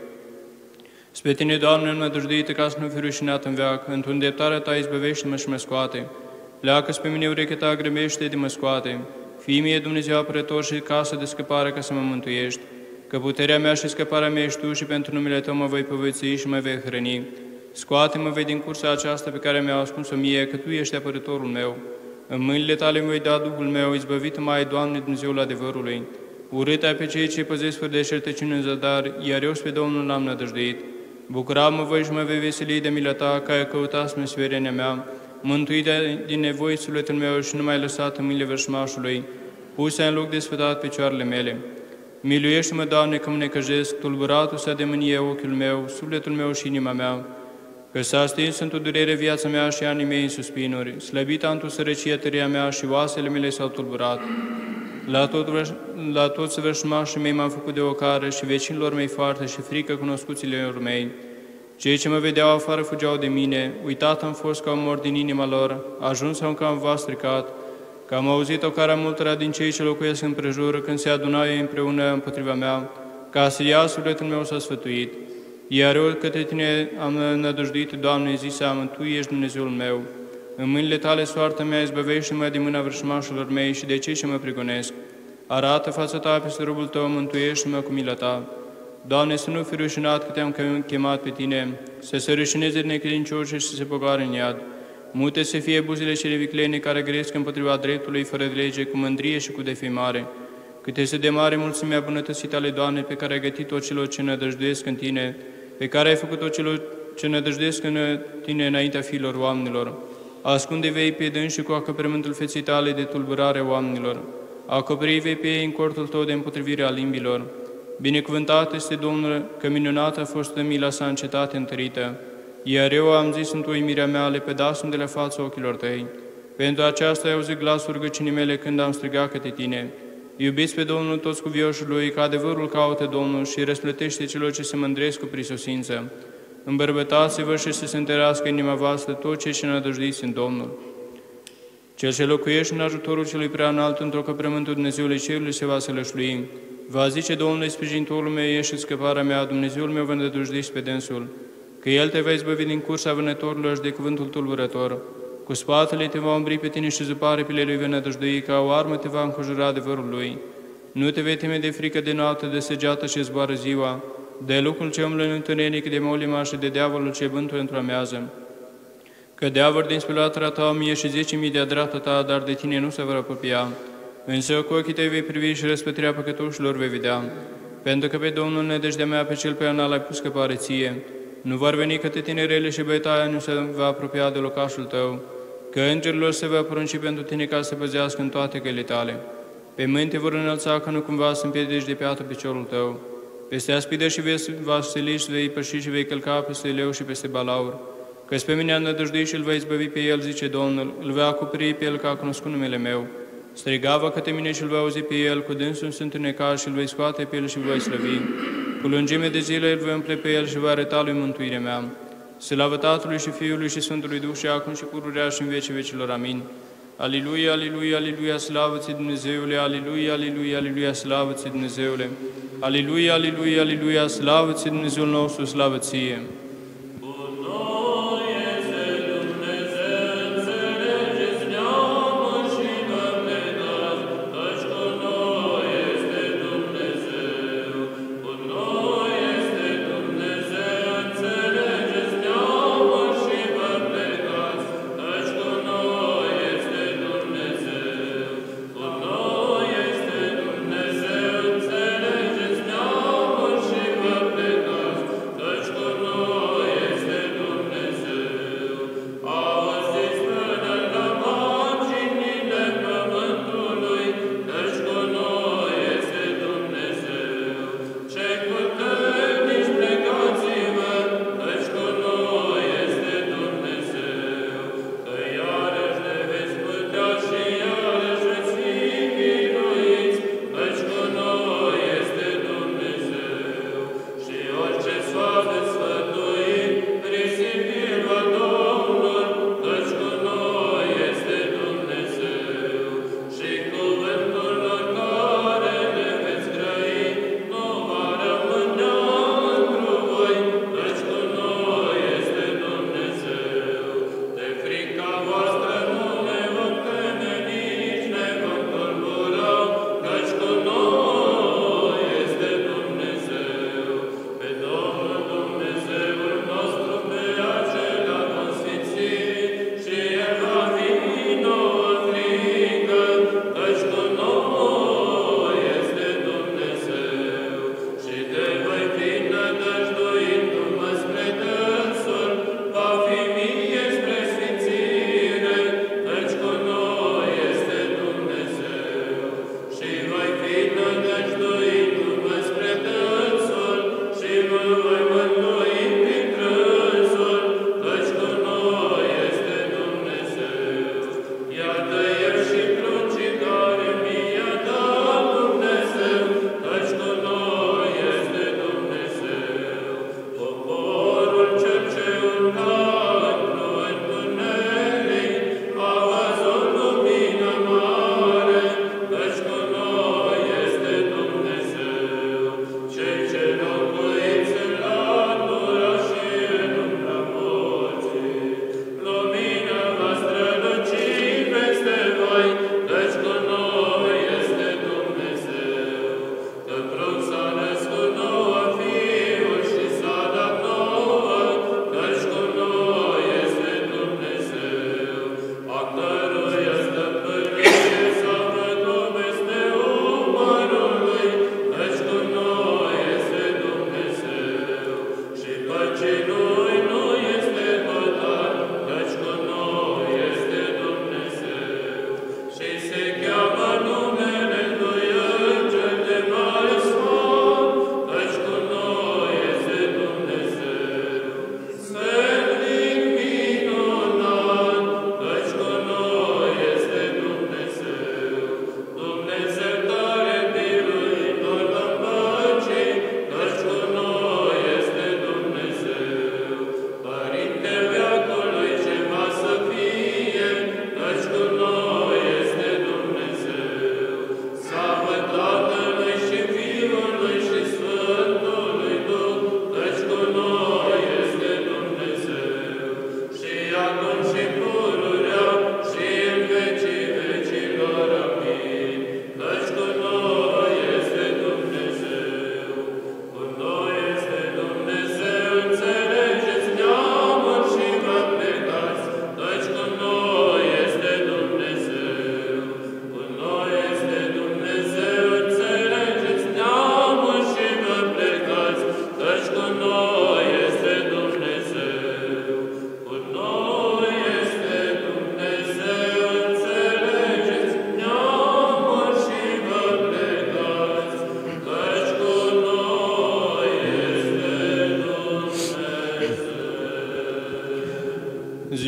Spre Tine, Doamne, am nădăjduit ca să nu fi rușinat în veac. Într-o îndreptarea Ta izbăvește-mă și mă scoate. Pleacă spre mine urechea Ta, grăbește de mă scoate. Fii mie Dumnezeu apărător și casă de scăpare ca să mă mântuiești. Că puterea mea și scăparea mea ești Tu și pentru numele Tău mă voi povățui și mă vei hrăni. Scoate-mă, vei, din cursa aceasta pe care mi-a ascuns-o mie, că Tu ești apărătorul meu. În mâinile Tale îmi voi da Duhul meu, izbăvit mai, Doamne, Dumnezeul adevărului. Urât ai pe cei ce păzesc fără de șertăciune în zadar, iar eu spre Domnul l-am nădăjduit. Bucura-mă voi și mă vei veseli de mila Ta, că ai căutat smerenia mea, mântuit din nevoi sufletul meu și nu m-ai lăsat în mâinile vrășmașului, puse în loc de sfătat picioarele mele. Miluiește-mă, Doamne, că mă necăjesc, tulburatul s-a de mânie ochiul meu, sufletul meu și inima mea, că s-a stins într-o durere viața mea și anii mei în suspinuri, slăbita într-o sărăcie tăria mea și oasele mele s-au tulburat. La toți vrășmașii mei m-am făcut de ocară și vecinilor mei foarte și frică cunoscuților mei. Cei ce mă vedeau afară fugeau de mine, uitat am fost ca un mor din inima lor, ajuns am ca un vas stricat, că am auzit o cara multora din cei ce locuiesc împrejur, când se adunau ei împreună împotriva mea, ca să ia sufletul meu s-a sfătuit. Iar eu către Tine am nădăjduit, Doamne, ziseam, Tu ești Dumnezeul meu. În mâinile Tale soarta mea, izbăvește-mă de mâna vrășmașilor mei și de cei ce mă prigonesc. Arată fața Ta peste robul Tău, mântuiește-mă cu mila Ta. Doamne, să nu fi rușinat că Te-am chemat pe Tine, să se rușineze necredincioși și să se bogare în iad. Mute să fie buzele cele viclene care gresc împotriva dreptului fără de lege, cu mândrie și cu defimare. Cât este de mare mulțimea bunătății Tale, Doamne, pe care ai gătit-o celor ce nădăjduiesc în Tine, pe care ai făcut-o celor ce nădăjduiesc în Tine înaintea fiilor oamenilor. Ascunde vei pe dânsi cu acoperământul feței Tale de tulburare oamenilor. Acoperi vei pe ei în cortul Tău de împotrivirea limbilor. Binecuvântat este Domnul, că minunată a fost mila Sa în cetate întărită. Iar eu am zis în uimirea mea, lepădați-mi de la fața ochilor Tăi. Pentru aceasta ai auzit glasul rugăciunii mele când am strigat către Tine. Iubiți pe Domnul toți cuvioșii Lui, că adevărul caută Domnul și răsplătește celor ce se mândresc cu prisosință. Îmbărbătați-vă și să se întărească inima voastră tot ce nădăjduiți în Domnul. Cel ce locuiește în ajutorul celui prea înalt într-o căprământul Dumnezeului cerului se va sălășlui. Va zice Domnului, sprijinitorul meu, ești scăparea mea, Dumnezeul meu vă nădăjduiți pe dânsul, că El te va izbăvi din cursa vânătorilor și de cuvântul tulburător. Cu spatele te va umbri pe tine și zăpa aripile Lui vei nădăjdui, ca o armă te va înconjura adevărul Lui. Nu te vei teme de frică de noapte, de săgeată ce zboară ziua, de lucrul ce umblă în întuneric, de molima și de diavolul ce bântuie într-o amiază. Că diavol din spălatăra ta 1000 și 10.000 de-a dreapta ta, dar de tine nu se vor apropia. Însă cu ochii tăi vei privi și răspătirea păcătoșilor vei vedea. Pentru că pe Domnul nădejdea mea, pe cel pe înalt l-ai pus căpare ție. Nu vor veni către tine rele și bătaia nu se va apropia de locașul tău, că îngerilor se va porunci pentru tine ca să păzească în toate căile tale. Pe mâini te vor înălța ca nu cumva să împiedici de piatră piciorul tău. Peste aspidă și vasiliș vei păși și vei călca peste leu și peste balaur. Că-ți pe mine am nădăjduit și îl vei izbăvi pe el, zice Domnul, îl vei acoperi pe el că a cunoscut numele meu. Striga-vă către mine și îl vei auzi pe el, cu dânsul sunt înnecat și îl vei scoate pe el și îl vei slăvi. Cu lungime de zile îl voi umple pe el și voi arăta lui mântuirea mea. Slavă Tatălui și Fiului și Sfântului Duh și acum și pururea și în vecii vecilor. Amin. Aliluia, aliluia, aliluia, slavă-ți Dumnezeule, aliluia, aliluia, aliluia, slavă-ți Dumnezeule. Aliluia, aliluia, aliluia, slavă-ți Dumnezeul nostru, slavă ție. Căci cu noi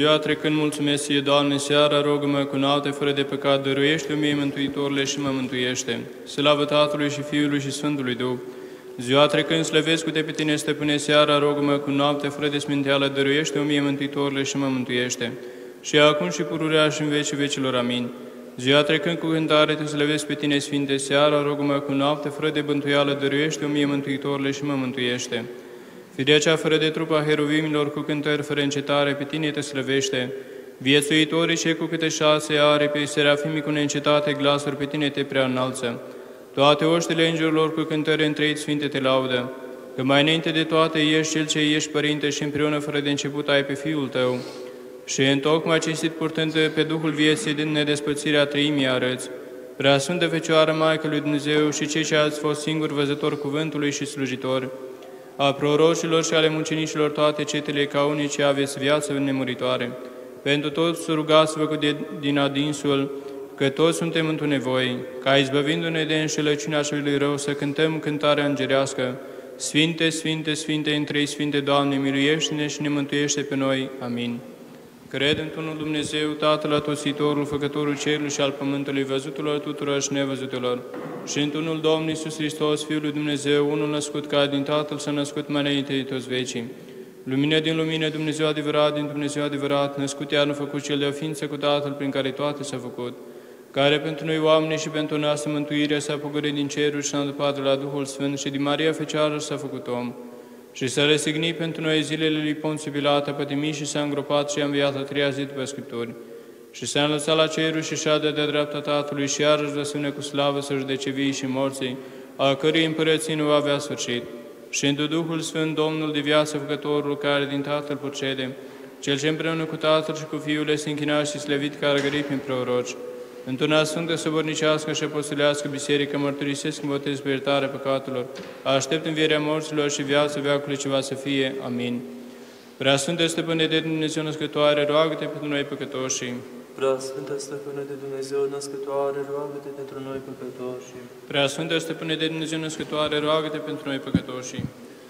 ziua trecând mulțumesc ție, Doamne, seara rogă-mă cu noapte fără de păcat, dăruiește-o mie, Mântuitorule, și mă mântuiește. Slavă Tatălui și Fiului și Sfântului Duh. Ziua trecând slăvesc cu te pe tine, Stăpâne, seara rogă-mă cu noapte fără de sminteală, dăruiește-o mie, Mântuitorule, și mă mântuiește. Și acum și pururea și în vecii vecilor. Amin. Ziua trecând cu cântare te slăvesc pe tine, Sfinte, seara rogă-mă cu noapte fără de bântuială, dăruiește-o mie, Mântuitorule, și mă mântuiește. Firea cea fără de trup a heruvimilor, cu cântări fără încetare, pe tine te slăvește. Viețuitorii cei cu câte 6 aripi, serafimii cu neîncetate glasuri, pe tine te prea înalță. Toate oștile îngerilor cu cântări întreit, Sfinte, te laudă. Că mai înainte de toate ești Cel ce ești Părinte și împreună fără de început ai pe Fiul Tău. Și întocmai cinstit purtând pe Duhul vieții din nedespățirea treimii arăți. Preasfântă Fecioară Maică lui Dumnezeu și cei ce ați fost singuri văzători cuvântului și slujitori, a prorocilor și ale mucenicilor toate cetele ca unii ce aveți viață nemuritoare. Pentru toți rugați-vă din adinsul, că toți suntem într-o nevoie, ca izbăvindu-ne de înșelăciunea celui rău să cântăm cântarea îngerească. Sfinte, Sfinte, Sfinte, întrei Sfinte, Doamne, miluiește-ne și ne mântuiește pe noi. Amin. Cred într-unul Dumnezeu, Tatăl Atotțitorul, Făcătorul cerului și al pământului, văzutelor tuturor și nevăzutelor, și într-unul Domnul Iisus Hristos, Fiul lui Dumnezeu, unul născut ca din Tatăl, s-a născut mai înainte de toți vecii. Lumină din lumină, Dumnezeu adevărat din Dumnezeu adevărat, născut iar nu făcut cel de-o ființă cu Tatăl, prin care toate s-a făcut, care pentru noi oameni și pentru noastră mântuirea s-a pogorât din ceruri și s-a îndupat de la Duhul Sfânt și din Maria Fecioară s-a făcut om. Și s-a răstignit pentru noi zilele lui Ponțiu Pilat, a pătimit și s-a îngropat și a înviat a treia zi după Scripturi. Și s-a înălțat la ceruri și șade de dreapta Tatălui și iarăși răsună cu slavă să judece vii și morții, a cărei împărății nu avea sfârșit. Și întru Duhul Sfânt, Domnul de viață, Făcătorul, care din Tatăl procede, Cel ce împreună cu Tatăl și cu Fiul este închinat și slăvit ca răgărit prin proroci, într-una sfântă, săbornicească și apostolească biserică, mărturisesc în botez pe iertarea păcatelor, aștept învierea morților și viața veacului ce va să fie. Amin. Preasfântă Stăpâne de Dumnezeu Născătoare, roagă-te pentru noi păcătoșii. Preasfântă Stăpâne de Dumnezeu Născătoare, roagă-te pentru noi păcătoșii. Preasfântă Stăpâne de Dumnezeu Născătoare, roagă-te pentru noi păcătoșii.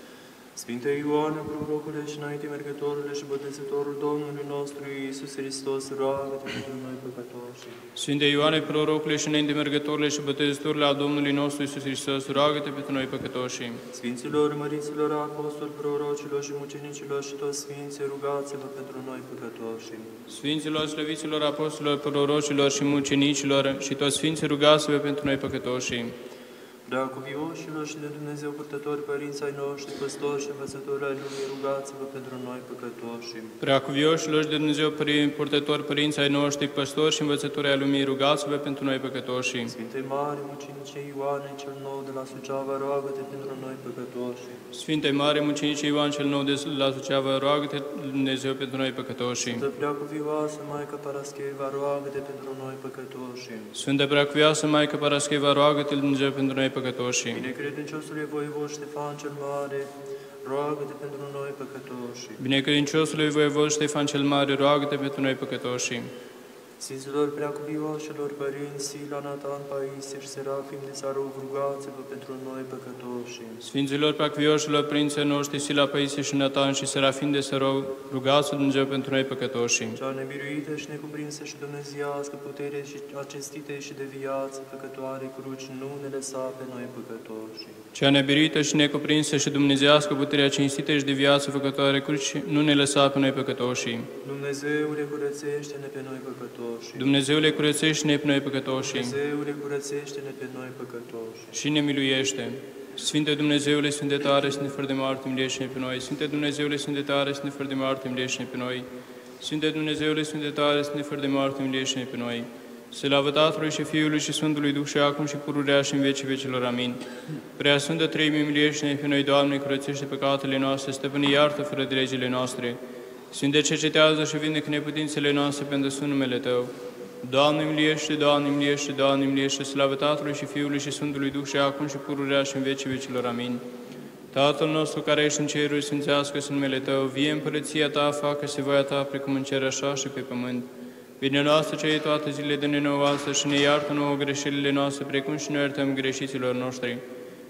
Sfinte Ioane, prorocule și înainte mergătorule și botezătorul Domnului nostru Iisus Hristos, roagă-te pentru noi păcătoșii. Sfinte Ioane, prorocule și înainte mergătorule și botezătorule al Domnului nostru Iisus Hristos, roagă-te pentru noi păcătoșii. Sfinților, măriților, apostoli, prorocilor și mucenicilor și toți sfinții, rugați-vă pentru noi păcătoșii. Sfinților, slăviților, apostolilor, prorocilor și mucenicilor și toți sfinții, rugați-vă pentru noi păcătoșii. Preacuvioșilor și de Dumnezeu purtători, părinți ai noștri, păstori și învățători ai lumii, rugați-vă pentru noi păcătoșii. Preacuvioșilor și de Dumnezeu purtători, părinți ai noștri, păstori și învățători ai lumii, rugați-vă pentru noi păcătoșii. Sfinte Mare Mucenice Ioane cel Nou de la Suceava, roagă-te pentru noi păcătoșii. Sfinte Mare Mucenice Ioan cel Nou de la Suceava, roagă-te Dumnezeu pentru noi păcătoșii. Sfântă Preacuvioasă Maică Parascheva, roagă-te pentru noi păcătoșii. Sfântă Preacuvioasă Maică Parascheva, roagă-te Dumnezeu pentru noi păcătoșii. Binecredinciosule voivod Ștefan cel Mare, roagă-te pentru noi păcătoșii. Binecredinciosule voivod Ștefan cel Mare, roagă-te pentru noi păcătoșii. Sfinților preacuvioșilor părinți Sila, Natan, Paisie și Serafim de Sarov, rugați-vă pentru noi păcătoșii. Sfinților preacuvioșilor părinții noștri Sila, Paisie și Natan și Serafim de Sarov, rugați-vă Dumnezeu pentru noi păcătoșii. Cea nebiruită și necuprinsă și dumnezeiască putere și acestite și de viață păcătoare cruci, nu ne lăsa pe noi păcătoșii. Cea nebiruită și necuprinsă și dumnezeiască puterea cinstită și de viață făcătoare cruci, nu ne lăsa pe noi păcătoșii. Dumnezeule, curățește-ne pe noi păcătoșii. Dumnezeule, curățește-ne pe noi păcătoșii. Dumnezeule, curățește-ne pe noi păcătoșii. Și ne miluiește. Sfinte Dumnezeule, Sfinte tare, Sfinte fără de moarte, miluiește-ne pe noi. Sfinte Dumnezeule, Sfinte tare, Sfinte fără de moarte, miluiește-ne pe noi. Sfinte Dumnezeule, Sfinte tare, Sfinte fără de moarte, miluiește-ne pe noi. Slavă Tatălui și Fiului și Sfântului Duh și acum și pururea și în vecii vecilor. Amin. Prea Sfântă Treime, miluiește-ne pe noi, Doamne, curățește păcatele noastre, Stăpâne, iartă fără de legile noastre. Sfinte, cercetează și vindecă neputințele noastre pentru Sfântul numele Tău. Doamne, miluiește, Doamne, miluiește, Doamne, miluiește, slavă Tatălui și Fiului și Sfântului Duh și acum și pururea și în vecii vecilor. Amin. Tatăl nostru care ești în ceruri, sfințească-se numele Tău, vie împărăția Ta, facă-se voia Ta, precum în cer așa și pe pământ. Bine noastră cei toate zilele de nouă astăzi și ne iartă nouă greșelile noastre, precum și noi iertăm greșiților noștri.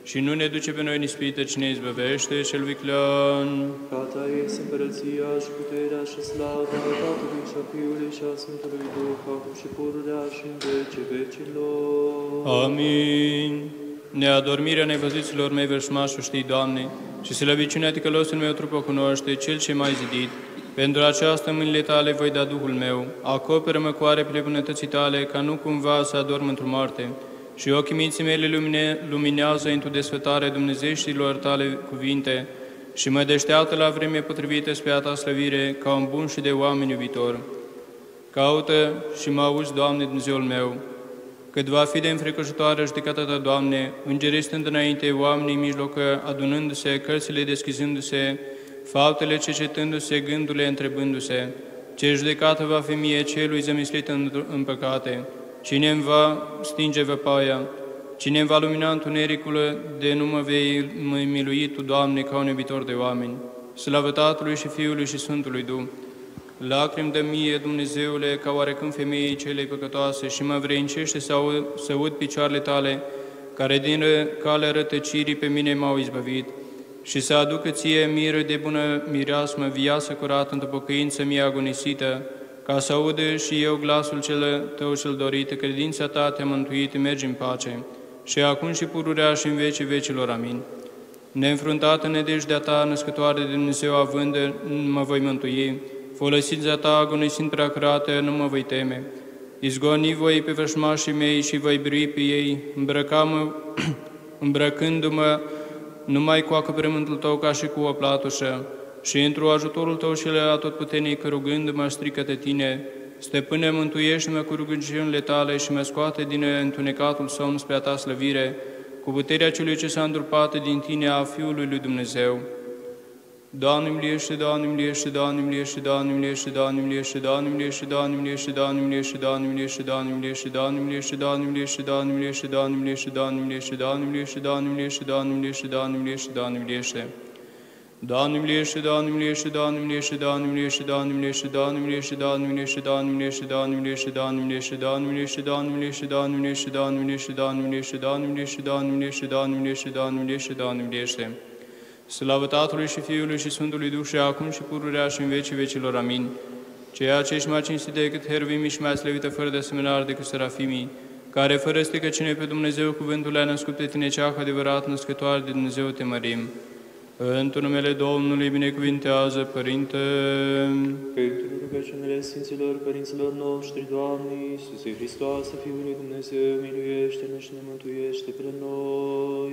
și nu ne duce pe noi în ispită, ci ne izbăvește cel viclean. Ca ta este împărăția și puterea și slava Tatălui și a Fiului și a Sfântului Duh, acum și pururea și în vecii vecilor. Amin. Neadormirea nevăzuților mei vrășmașul știi, Doamne, și slăbiciunea ticălosul meu trupă cunoaște, Cel ce m-ai zidit. Pentru aceasta mâinile Tale voi da Duhul meu. Acoperă-mă cu aripile bunătății Tale, ca nu cumva să adorm într-o moarte. Și ochii minții mele luminează într-o desfătare dumnezeieștilor Tale cuvinte și mă deșteaptă la vreme potrivită spre a Ta slăvire, ca un bun și de oameni iubitor. Caută și mă auzi, Doamne, Dumnezeul meu. Cât va fi de înfricoșătoare judecata Ta, Doamne, îngerii stând înainte, oamenii în mijloc, adunându-se, cărțile deschizându-se, faptele cercetându-se, gândurile întrebându-se, ce judecată va fi mie celui zămislit în păcate, cine îmi va stinge văpaia, cine îmi va lumina întunericul, de nu mă vei milui Tu, Doamne, ca un iubitor de oameni. Slavă Tatălui și Fiului și Sfântului Duh. Lacrimi dă mie, Dumnezeule, ca oarecând femeii celei păcătoase, și mă vrednicește să aud picioarele Tale, care din calea rătăcirii pe mine m-au izbăvit, și să aducă Ție miră de bună mireasmă, viață curată într-o pocăință mie agonisită, ca să audă și eu glasul Tău cel dorit, credința Ta Te-a mântuit, mergi în pace, și acum și pururea și în vecii vecilor. Amin. Neînfruntată nădejdea Ta, născătoare de Dumnezeu având, mă voi mântui, folosița Ta agonisind prea curată, nu mă voi teme. Izgoni voi pe vrășmașii mei și voi birui pe ei, îmbrăcându-mă numai cu acoperământul Tău ca și cu o platușă, și într-o ajutorul Tău cel atotputernic, rugându-mă, strică-te Tine, Stăpâne, mântuiește-mă cu rugăciunile Tale și mă scoate din întunecatul somn spre a Ta slăvire, cu puterea Celui ce s-a îndrupat din Tine, a Fiului lui Dumnezeu. Doamne miliește, Doamne miliește, Doamne miliește, Doamne miliește, Doamne miliește, Doamne miliește, Doamne miliește, Doamne miliește, Doamne miliește, Doamne miliește, Doamne miliește, Doamne miliește, Doamne miliește, Doamne miliește, Doamne miliește, Doamne miliește, Doamne miliește, Doamne miliește, Doamne miliește, Doamne miliește. Doamne miliește, Doamne miliește, Doamne miliește, Doamne miliește, Doamne miliește, Doamne miliește, Doamne miliește, Doamne miliește, Doamne miliește, Doamne miliește, Doamne miliește, Doamne miliește, Doamne miliește, Doamne miliește, Doamne miliește, Doamne miliește, Doamne miliește, Doamne miliește, Doamne miliește, Doamne miliește. Slavă Tatălui și Fiului și Sfântului Duh și acum și pururea și în vecii vecilor. Amin. Ceea ce ești mai cinstit decât heruvimii și mai slăvită fără de asemănare decât serafimii, care fără stricăciune pe Dumnezeu cuvântul le-a născut pe Tine, cea cu adevărat născătoare de Dumnezeu, Te mărim. Într numele Domnului binecuvintează, Părinte. Pentru rugăciunile Sfinților Părinților noștri, Doamne Iisuse Hristoase, Fiul lui Dumnezeu, miluiește-ne și ne mântuiește pe noi.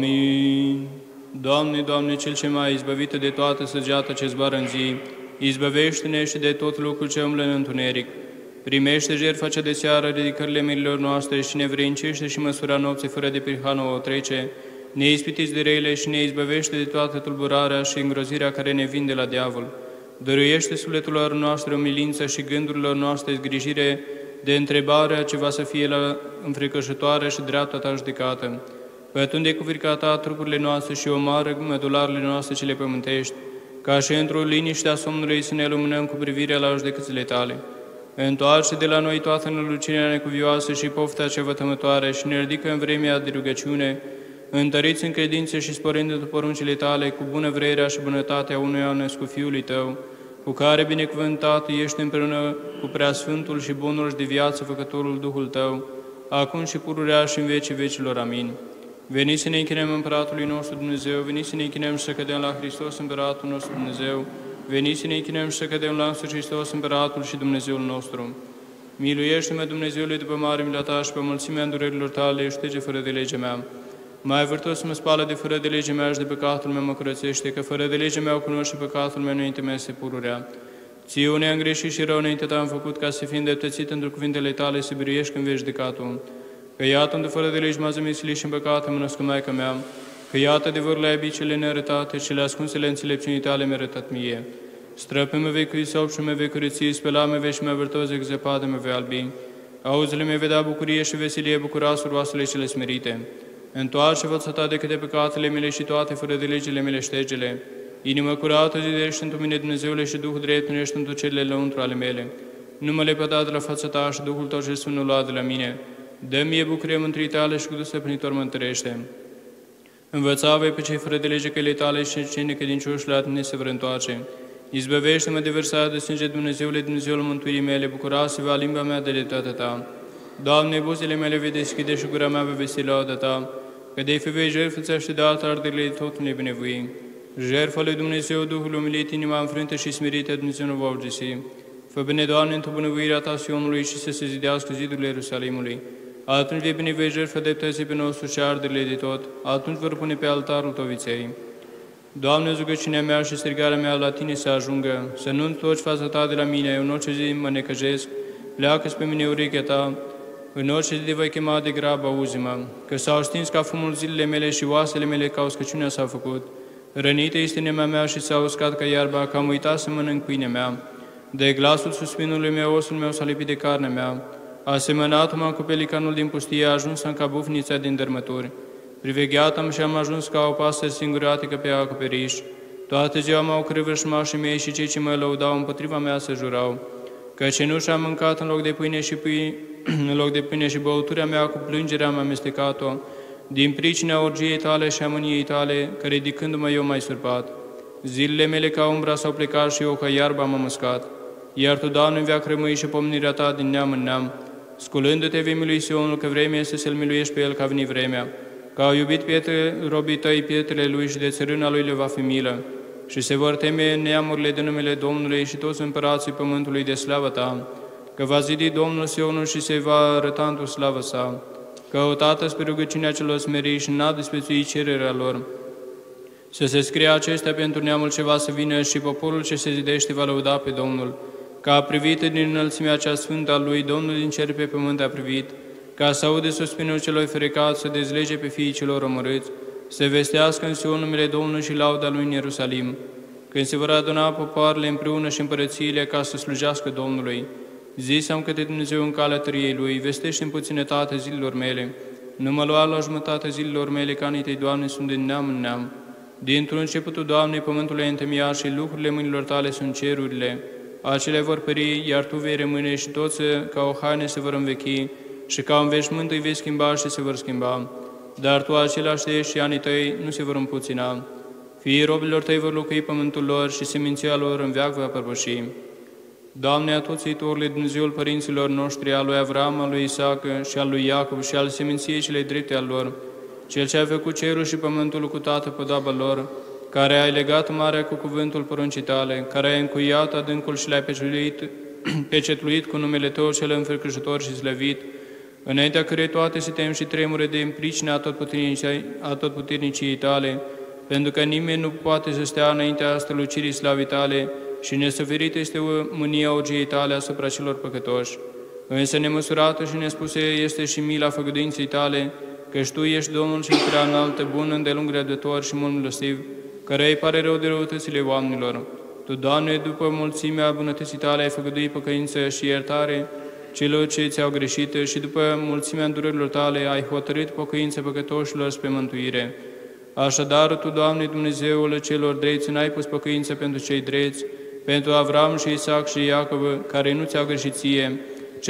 Amin. Doamne, Doamne, Cel ce m-ai izbăvit de toată săgeata ce zboară în zi, izbăvește-ne și de tot lucrul ce umblă în întuneric. Primește jertfa cea de seară, ridicările mirilor noastre și ne vrednicește și măsura nopții fără de prihană o trece. Ne ispitiți de rele și ne izbăvește de toată tulburarea și îngrozirea care ne vin de la diavol. Dăruiește sufletelor noastre umilință și gândurilor noastre zgrijire de întrebarea ce va să fie la înfricoșătoare și dreapta Ta judecată. Pătunde cu frica Ta trupurile noastre și omoară mădularele noastre cele pământești, ca și într-o liniște a somnului să ne luminăm cu privirea la judecățile Tale. Întoarce de la noi toată nălucirea necuvioasă și pofta cea vătămătoare și ne ridică în vremea de rugăciune, întăriți în credință și sporind poruncile Tale cu bună vrerea și bunătatea unuia născut Fiului Tău, cu care binecuvântat ești împreună cu Preasfântul și bunul și de viață Făcătorul Duhul Tău, acum și pururea și în vecii vecilor. Amin. Veniți să ne închinăm Împăratului nostru Dumnezeu, veniți să ne închinăm și să cădem la Hristos Împăratul nostru Dumnezeu, veniți să ne închinăm și să cădem la însuși Hristos Împăratul și Dumnezeul nostru. Miluiește-mă, Dumnezeule, după mare mila Ta și pe mulțimea îndurerilor Tale, șterge fără de legea mea. Mai vârtos să mă spală de fără de legea mea și de păcatul meu mă curățește, că fără de legea mea o cunoști și păcatul meu înainte mea se pururea. Ție une am greșit și rău înainte Ta am făcut, ca să fii îndreptățit într cuvintele Tale, să biruiești când vei judeca Tu. Că iată, de fără de legi m-a zămislit și în păcate mă născă Maica mea, că iată, adevărul ai iubit cele nearătate, cele ascunsele înțelepciunii Tale mi-a arătat mie. Străpă-mă vei cu isop și mă vei curăți, spăla-mă vei și mă vârtoze cu zăpadă mă vei albi. Auzele mă vei da bucurie și veselie, bucurasul oasele cele smerite. Întoarce fața Ta de câte păcatele mele și toate fără de legile mele ștergele. Inimă curată zidește într mine, Dumnezeule, și Duhul drept unește într cele lăuntru ale mele. Nu mă lepăda de la fața Ta și Duhul Tău cel Sfânt nu lua de la mine. Dă-mi bucurie mântuirii Tale și cu Duh stăpânitor mă întărește. Învăța-vei pe cei fără de lege căile tale și cei necredincioși la tine se vor întoarce. Izbăvește-mă de vărsarea de sânge, Dumnezeule, Dumnezeul mântuirii mele, bucura-se-va limba mea de dreptatea ta. Doamne, buzele mele vei deschide și gura mea vei vesti lauda ta, că de-ai fi vei jertfă și de altă arderile tot nebinevui. Jertfa lui Dumnezeu, Duhul umilit, inima înfrântă și smerită, Dumnezeu nu va urgisi. Fă bine, Doamne, într-o bunăvoirea ta Sionului și să se zidească zidurile Ierusalimului. Atunci vei binevoi jertfa dreptății pe nostru și arderile de tot, atunci vor pune pe altarul tău viței. Doamne, rugăciunea mea și strigarea mea la tine să ajungă, să nu întorci fața ta de la mine, în orice zi mă necăjesc, pleacă pe mine urechea ta, în orice zi te voi chema de grabă, auzi-mă, că s-au stins ca fumul zilele mele și oasele mele ca uscăciunea s-au făcut. Rănită este inima mea și s-a uscat ca iarba, că am uitat să mănânc pâinea mea. De glasul suspinului meu, osul meu s-a lipit de carnea mea. Asemănat-mă cu pelicanul din pustie, a ajuns ca bufnița din dărmături. Privegheat-am și am ajuns ca o pasăre singuratică pe acoperiș. Toată ziua m-au crât vrășmașii mei și cei ce mă lăudau împotriva mea se jurau. Că cenușa am mâncat în loc de pâine și băutura mea cu plângere am amestecat-o, din pricina orgiei tale și a mâniei tale, că ridicându-mă eu m-ai surpat. Zilele mele ca umbra s-au plecat și eu ca iarba m-am uscat. Iar Tu, Doamne, vei crămâi și pomnirea Ta din neam în neam. Sculându-Te vei milui Sionul, că vremea este să-L miluiești pe El ca veni vremea. Că au iubit robii Tăi pietrele Lui și de țărâna Lui le va fi milă. Și se vor teme neamurile de numele Domnului și toți împărații pământului de slavă Ta. Că va zidi Domnul Sionul și se va arăta într-o slavă Sa. Căutați spre rugăciunea celor smeriți și n-a disprețui cererea lor. Să se scrie acestea pentru neamul ce va să vină și poporul ce se zidește va lăuda pe Domnul. Că a privit din înălțimea cea sfântă a Lui, Domnul din cer pe pământ a privit, ca să aude suspinul celor ferecați, să dezlege pe fiii celor omorâți, să vestească în Sion numele Domnului și lauda Lui în Ierusalim, când se vor aduna popoarele împreună și împărățiile ca să slujească Domnului. Zis-am către Dumnezeu în calea tăriei Lui, vestește în puținătate zilelor mele, nu mă lua la jumătate zilelor mele, ca anii Tăi, Doamne, sunt din neam în neam. Dintr-un începutul, Doamne, pământul e întemeiat și lucrurile mâinilor Tale sunt cerurile. Acele vor pări, iar Tu vei rămâne și toți ca o haine se vor învechi și ca un veșmânt îi vei schimba și se vor schimba. Dar Tu același ești și anii Tăi nu se vor împuțina. Fiii robilor Tăi vor locui pământul lor și seminția lor în veac va părpăși. Doamne, atoțitorule, Dumnezeul părinților noștri, al lui Avram, al lui Isaac și al lui Iacob și al seminției celei drepte al lor, Cel ce a făcut cerul și pământul cu toată podoaba lor, care ai legat marea cu cuvântul poruncii Tale, care ai încuiat adâncul și le-ai pecetluit cu numele Tău cel înfricoșător și slăvit, înaintea cărei toate se tem și tremure de pricina atotputernicii Tale, pentru că nimeni nu poate să stea înaintea strălucirii slavii Tale și nesuferită este mânia orgiei Tale asupra celor păcătoși. Însă nemăsurată și nespusă este și mila făgăduinței Tale, căci Tu ești Domnul cel prea înalt, bun, îndelung răbdător și mult milostiv, care îi pare rău de răutățile oamenilor. Tu, Doamne, după mulțimea bunătății Tale, ai făgăduit păcăință și iertare celor ce ți-au greșit și după mulțimea îndurărilor Tale ai hotărât pocăință păcătoșilor spre mântuire. Așadar, Tu, Doamne, Dumnezeul celor dreți, n-ai pus pocăință pentru cei dreți, pentru Avram și Isaac și Iacob, care nu ți-au greșit ție,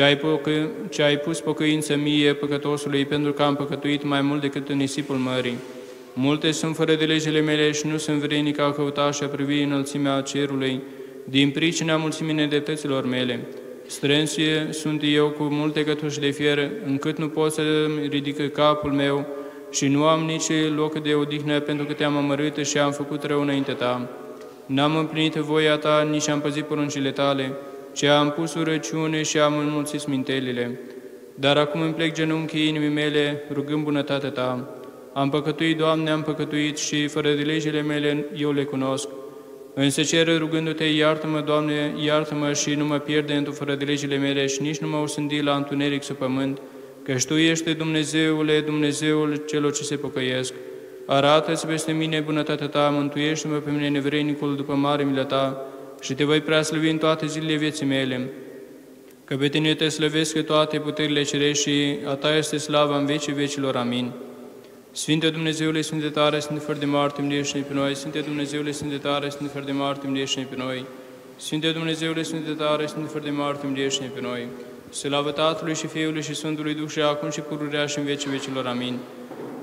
ce ai pus pocăință mie, păcătosului, pentru că am păcătuit mai mult decât în nisipul mării. Multe sunt fără de legile mele și nu sunt vrednic a căuta și a privi înălțimea cerului, din pricina mulțimii nedreptăților mele. Strânsie sunt eu cu multe cătuși de fier, încât nu pot să ridic capul meu și nu am nici loc de odihnă, pentru că Te-am amărât și am făcut rău înainte Ta. N-am împlinit voia Ta, nici am păzit poruncile Tale, ci am pus urăciune și am înmulțit smintelile. Dar acum îmi plec genunchii inimii mele, rugând bunătatea Ta. Am păcătuit, Doamne, am păcătuit și fără de legile mele eu le cunosc. Însă cer rugându-Te, iartă-mă, Doamne, iartă-mă și nu mă pierde într-o fără de legile mele și nici nu mă osândi la întuneric sub pământ, căci Tu ești Dumnezeule, Dumnezeul celor ce se pocăiesc. Arată-ți peste mine bunătatea Ta, mântuiește-mă pe mine nevrednicul după mare milă Ta și Te voi preaslăvi în toate zilele vieții mele. Că pe Tine Te slăvesc toate puterile cerești și a Ta este slava în vecii vecilor. Amin. Sfinte Dumnezeule, Sfinte tare, Sfinte fără de moarte, miluiește-ne pe noi. Sfinte Dumnezeule, Sfinte tare, Sfinte fără de moarte, miluiește-ne pe noi. Sfinte Dumnezeule, Sfinte tare, Sfinte fără de moarte, miluiește-ne pe noi. Slavă Tatălui și Fiului și Sfântului Duh și acum și pururea și în vecii vecilor. Amin.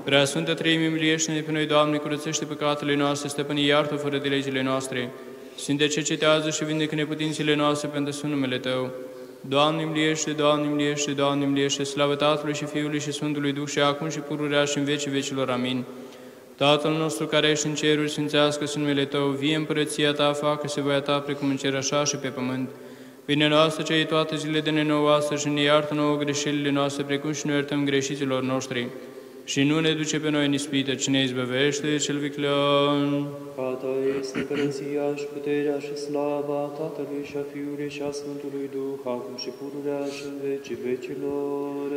Prea Sfântă Treime, miliește-ne pe noi, Doamne, curățește păcatele noastre, stăpâne, iartă fără de legile noastre. Sfinte, cercetează și vindecă neputințele noastre pentru Sfânt numele Tău. Doamne, miliește, Doamne, miliește, Doamne, miliește, slavă Tatălui și Fiului și Sfântului Duh și acum și pururea și în vecii vecilor. Amin. Tatăl nostru care ești în ceruri, sfințească-se numele Tău, vie împărăția Ta, facă-se voia Ta, precum în cer, așa și pe pământ. Pâinea noastră, cea toate zilele de nouă astăzi și ne iartă nouă greșelile noastre, precum și noi iertăm greșiților noștri. Și nu ne duce pe noi în ispită, ci ne izbăvește de cel viclean. A Ta este împărăția și puterea și slava Tatălui și a Fiului și a Sfântului Duh, acum și pururea și în vecii vecilor.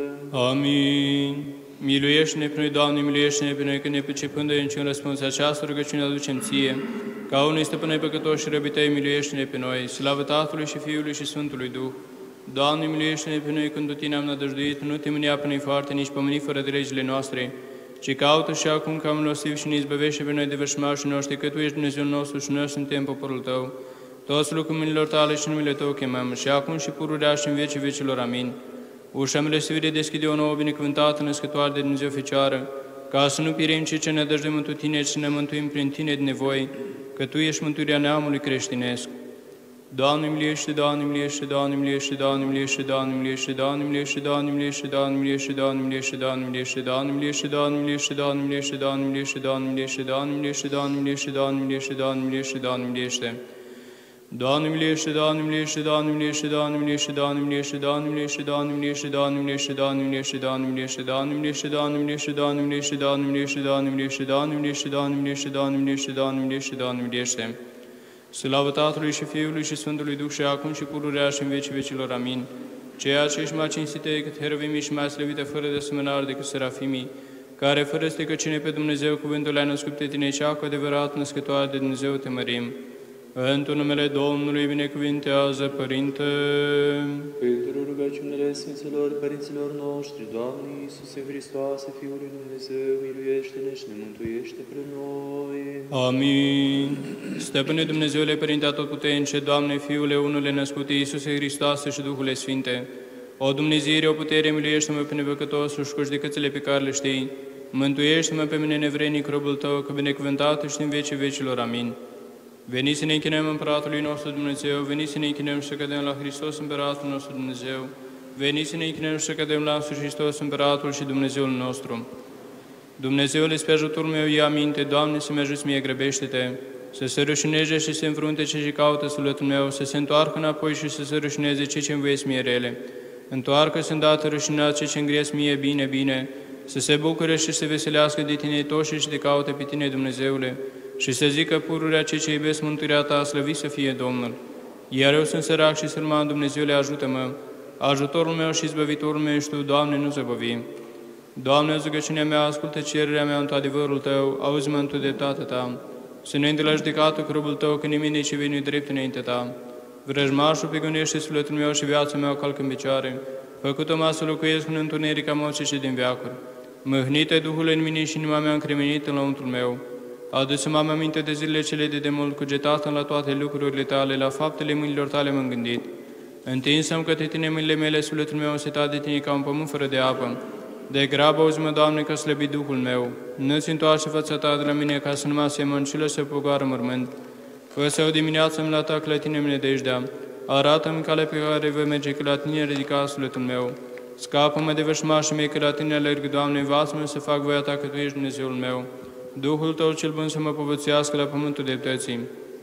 Amin. Miluiește-ne pe noi, Doamne, miluiește-ne pe noi, când ne pricepând de niciun răspuns. Această rugăciune aducem Ție. Ca unui stăpâne păcătoși și răbii Tăi, miluiește-ne pe noi. Slavă Tatălui și Fiului și Sfântului Duh. Doamne, miluiește-ne pe noi când Tu Tine am nădăjduit, nu Te mânia pe noi foarte, nici pomeni fără de legile noastre, ci caută și acum ca milostiv și ne izbăvește pe noi de vrășmașii noștri, că Tu ești Dumnezeul nostru și noi suntem poporul Tău. Toți lucrurile Tale și numele Tău chemăm, și acum și pururea și în vecii vecilor. Amin. Ușa milostivire deschide o nouă binecuvântată născătoare de Dumnezeu Fecioară, ca să nu pirim ci ce ne dăjduim în Tu Tine, ci ne mântuim prin Tine de nevoi, că Tu ești mântuirea neamului creștinesc. Doamne, miliește, Doamne, miliește, Doamne, miliește, Doamne, miliește, Doamne, miliește, Doamne, miliește, Doamne, miliește, Doamne, miliește, Doamne, miliește, Doamne, miliește, Doamne, miliește, Doamne, miliește, Doamne, miliește, Doamne, miliește, Doamne, miliește, Doamne, miliește, Doamne, miliește, Doamne, miliește, Doamne, miliește, Doamne, miliește. Doamne, miliește, Doamne, miliește, Doamne, miliește, Doamne, miliește, Doamne, miliește, Doamne, miliește, Doamne, miliește, Doamne, miliește, Doamne, miliește, Doamne, miliește, Doamne, miliește, Doamne, miliește, Doamne, miliește, Doamne, miliește, Doamne, miliește, Doamne, miliește, Doamne, miliește, Doamne, miliește, Doamne, miliește, Doamne, miliește. Slavă Tatălui și Fiului și Sfântului Duh și acum și pururea și în vecii vecilor. Amin. Ceea ce ești mai cinstite decât heruvimii și mai slăvite fără de asemănare decât serafimii, care fără stecăcine pe Dumnezeu cuvântul le-a născut pe Tine, cea cu adevărat născătoare de Dumnezeu, Te mărim. Într-un numele Domnului binecuvintează, Părinte. Pentru rugăciunile Sfinților Părinților noștri, Doamne Iisuse Hristoase, Fiul lui Dumnezeu, miluiește-ne și ne mântuiește pre noi. Amin. Stăpâne Dumnezeule, Părinte Atotputernice, Doamne, Fiule, unule născute, Iisuse Hristoase și Duhule Sfinte, o Dumnezeire, o putere, miluiește-mă pe nepăcătosul și cu judecățile pe care le știi. Mântuiește-mă pe mine nevrenic, robul Tău, că binecuvântată și în vecii vecilor. Amin. Veniți să ne închinăm Împăratului nostru Dumnezeu, veniți să ne închinăm și să cădem la Hristos Împăratul nostru Dumnezeu, veniți să ne închinăm și să cădem la însuși Hristos Împăratul și Dumnezeul nostru. Dumnezeule, spre ajutorul meu, ia aminte, Doamne, să-mi ajuți mie, grăbește-Te, să se rușineze și să se înfrunte cei ce caută sufletul meu, să se întoarcă înapoi și să se rușineze cei ce învoiesc mie rele. Întoarcă-se îndată rușinați cei ce îngriesc mie bine, bine, să se bucure și să se veselească de Tine toți și de caută pe Tine, Dumnezeule, și să zică pururea cei ce iubesc mântuirea Ta, slăvit să fie Domnul. Iar eu sunt sărac și sărman, Dumnezeule, ajută-mă, ajutorul meu și izbăvitorul meu ești Tu, Doamne, nu zăbăvi. Doamne, rugăciunea mea, ascultă cererea mea într adevărul Tău, auzi-mă într-o dreptate Ta. Să ne întâlă judecată cu robul Tău, că nimeni nici veni drept înainte Ta. Vrăjmașul prigănește sufletul meu și viața mea calcă în picioare, făcut-o să locuiesc în întunerica morții și din veacuri. Mâhnite Duhul în mine și inima mea încremenită în lăuntrul meu. Adu-ți-mă aminte de zilele cele de demult, cugetată la toate lucrurile Tale, la faptele mâinilor Tale m-am gândit. Întinsă-mi către Tine mâinile mele, sufletul meu însetat de Tine ca un pământ fără de apă. De grabă auzi-mă, Doamne, că slăbi Duhul meu. Nu-ți întoarce fața Ta de la mine, ca să nu mă asemăncilă să pogoară mormânt. Fă să o dimineață-mi la Ta, că la Tine mi-ne dejdea. Arată-mi calea pe care voi merge, că la Tine ridica sufletul meu. Scapă-mă de vrășmașii mei, că la Tine alerg, Doamne, învață-mă să fac voia Ta, că Tu ești Dumnezeul meu. Duhul Tău cel bun să mă povățească la pământul dreptății.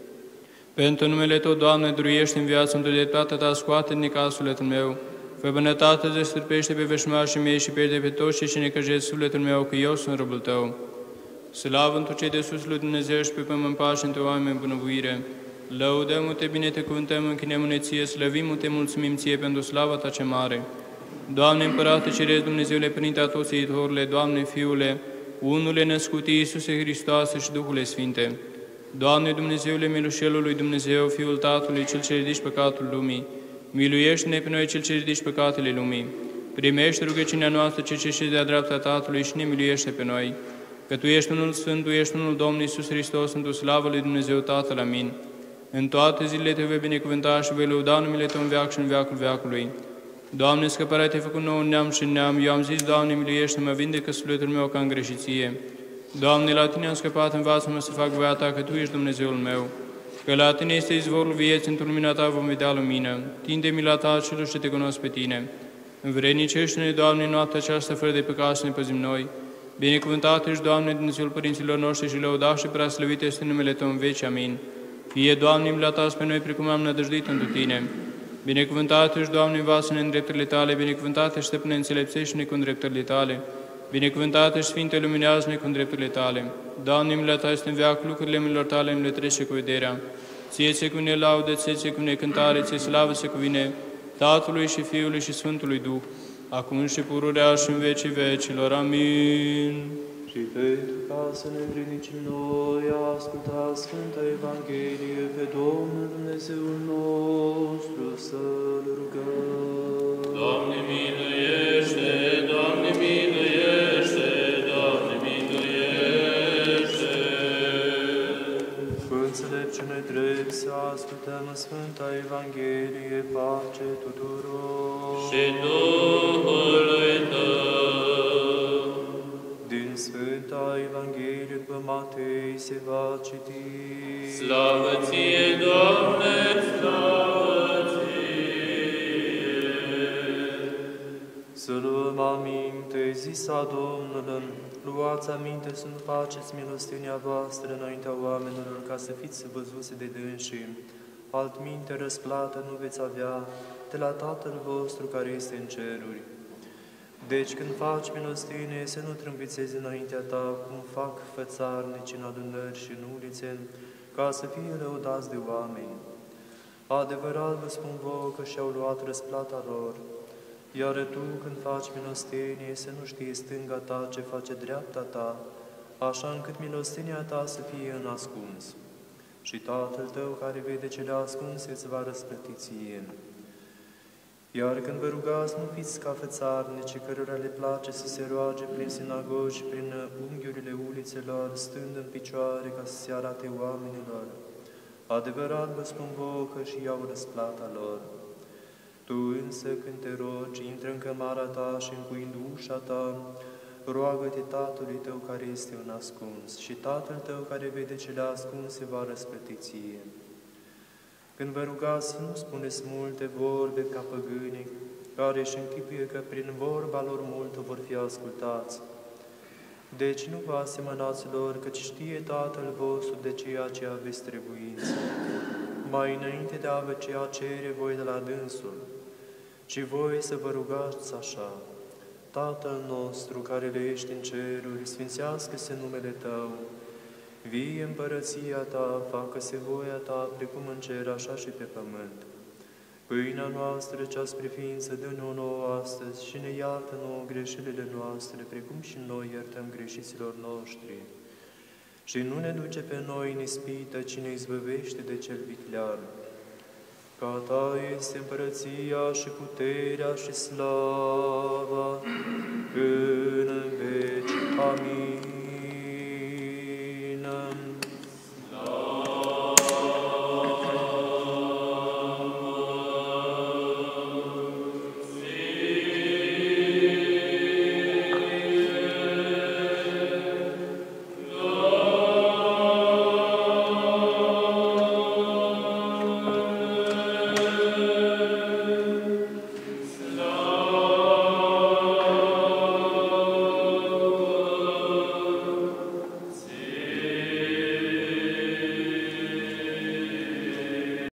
Pentru numele Tău, Doamne, druiește în viață într-o dreptatea Ta, scoate-ne ca sufletul meu. Fă bunătate, destârpește pe veșmașii mei și pierde pe toți cei ce necăjesc sufletul meu, că eu sunt robul Tău. Slavă întru cei de sus lui Dumnezeu și pe pământ pace între oameni bunăvoire. Lăudăm-te, bine Te cuvântăm, închinăm-ne Ție, slăvim-te, mulțumim Ție pentru slava Ta ce mare. Doamne, Împărate Ceresc, Dumnezeule, Părinte Atotțiitorule, Doamne, Fiule, unule născut Iisuse Hristoase și Duhule Sfinte. Doamne, Dumnezeule, milușelul lui Dumnezeu, Fiul Tatălui, Cel ce ridici păcatul lumii, miluiește-ne pe noi, Cel ce ridici păcatele lumii. Primește rugăciunea noastră, Cel ce șezi de-a dreapta Tatălui și ne miluiește pe noi. Că Tu ești unul Sfânt, Tu ești unul Domn Iisus Hristos, într-o slavă lui Dumnezeu Tatăl. Amin. În toate zilele Te voi binecuvânta și voi lăuda numele Tău în veac și în veacul veacului. Doamne, scăparea Te-ai făcut nou neam și neam. Eu am zis, Doamne, miluiește-mă, vindecă sufletul meu ca îngreșiție. Doamne, la Tine am scăpat, învață-mă să fac voia Ta, că Tu ești Dumnezeul meu. Că la Tine este izvorul vieții, într-o lumina Ta vom vedea lumină. Tinde mila Ta celor ce Te cunosc pe Tine. Învrednicește-ne, Doamne, în noaptea aceasta fără de păcat să ne păzim noi. Binecuvântat ești, Doamne, Dumnezeul părinților noștri și lăudat și preaslăvit este numele Tău în veci. Amin. Fie, Doamne, mila Ta pe noi, precum am nădăjduit întru Tine. Binecuvântat ești, Doamne, învață-ne în drepturile Tale, binecuvântat ești, Stăpâne, înțelepțește-ne cu drepturile Tale. Binecuvântat ești, Sfinte, luminează-ne cu drepturile Tale. Doamne, mila Ta este în veac, lucrurile milor Tale îmi le trece cu vederea. Ție-ți cuvine laudă, ție-ți cuvine cântare, ție slavă se cuvine Tatălui și Fiului și Sfântului Duh, acum și pururea și în vecii vecilor. Amin. Și pentru ca să ne învrednicim noi, asculta Sfânta Evanghelie pe Domnul Dumnezeul nostru, să-L rugăm. Doamne, miluiește! Doamne, miluiește! Doamne, miluiește! Cu înțelepciune drept să ascultăm Sfânta Evanghelie, pace tuturor. Și Duhului Tău. Din Sfânta Evanghelie după Matei se va citi. Slavă Ție, Doamne, slavă Ție! Să luăm aminte, zisa Domnul, luați aminte să nu faceți milostenia voastră înaintea oamenilor, ca să fiți văzuse de dânsii. Altminte răsplată nu veți avea de la Tatăl vostru care este în ceruri. Deci când faci milostenie, să nu trâmbițezi înaintea ta, cum fac fățarnici în adunări și în ulițe, ca să fie lăudați de oameni. Adevărat vă spun vouă că și-au luat răsplata lor. Iar tu, când faci milostenie, să nu știi stânga ta ce face dreapta ta, așa încât milostenia ta să fie în ascuns. Și Tatăl tău care vede cele ascunse îți va răsplăti ție. Iar când vă rugați, nu fiți ca fățarnici, cărora le place să se roage prin sinagogi, prin unghiurile ulițelor, stând în picioare ca să se arate oamenilor. Adevărat vă spun vouă că și iau răsplata lor. Tu însă, când te rogi, intră în cămara ta și încuind ușa ta, roagă-te Tatălui tău care este în ascuns, și Tatăl tău care vede cele ascunse va răsplăti ție. Când vă rugați, nu spuneți multe vorbe ca păgânii, care își închipuie că prin vorba lor multă vor fi ascultați. Deci nu vă asemănați lor, căci știe Tatăl vostru de ceea ce aveți trebuință, mai înainte de a vă cere voi de la dânsul, ci voi să vă rugați așa: Tatăl nostru care le ești în ceruri, sfințească-se numele Tău, vie împărăția Ta, facă-se voia Ta, precum în cer, așa și pe pământ. Pâinea noastră, cea spre ființă, dă-ne-o nouă astăzi și ne iartă nouă greșelile noastre, precum și noi iertăm greșiților noștri. Și nu ne duce pe noi în ispită, ci ne izbăvește de cel viclean. Ca Ta este împărăția și puterea și slava,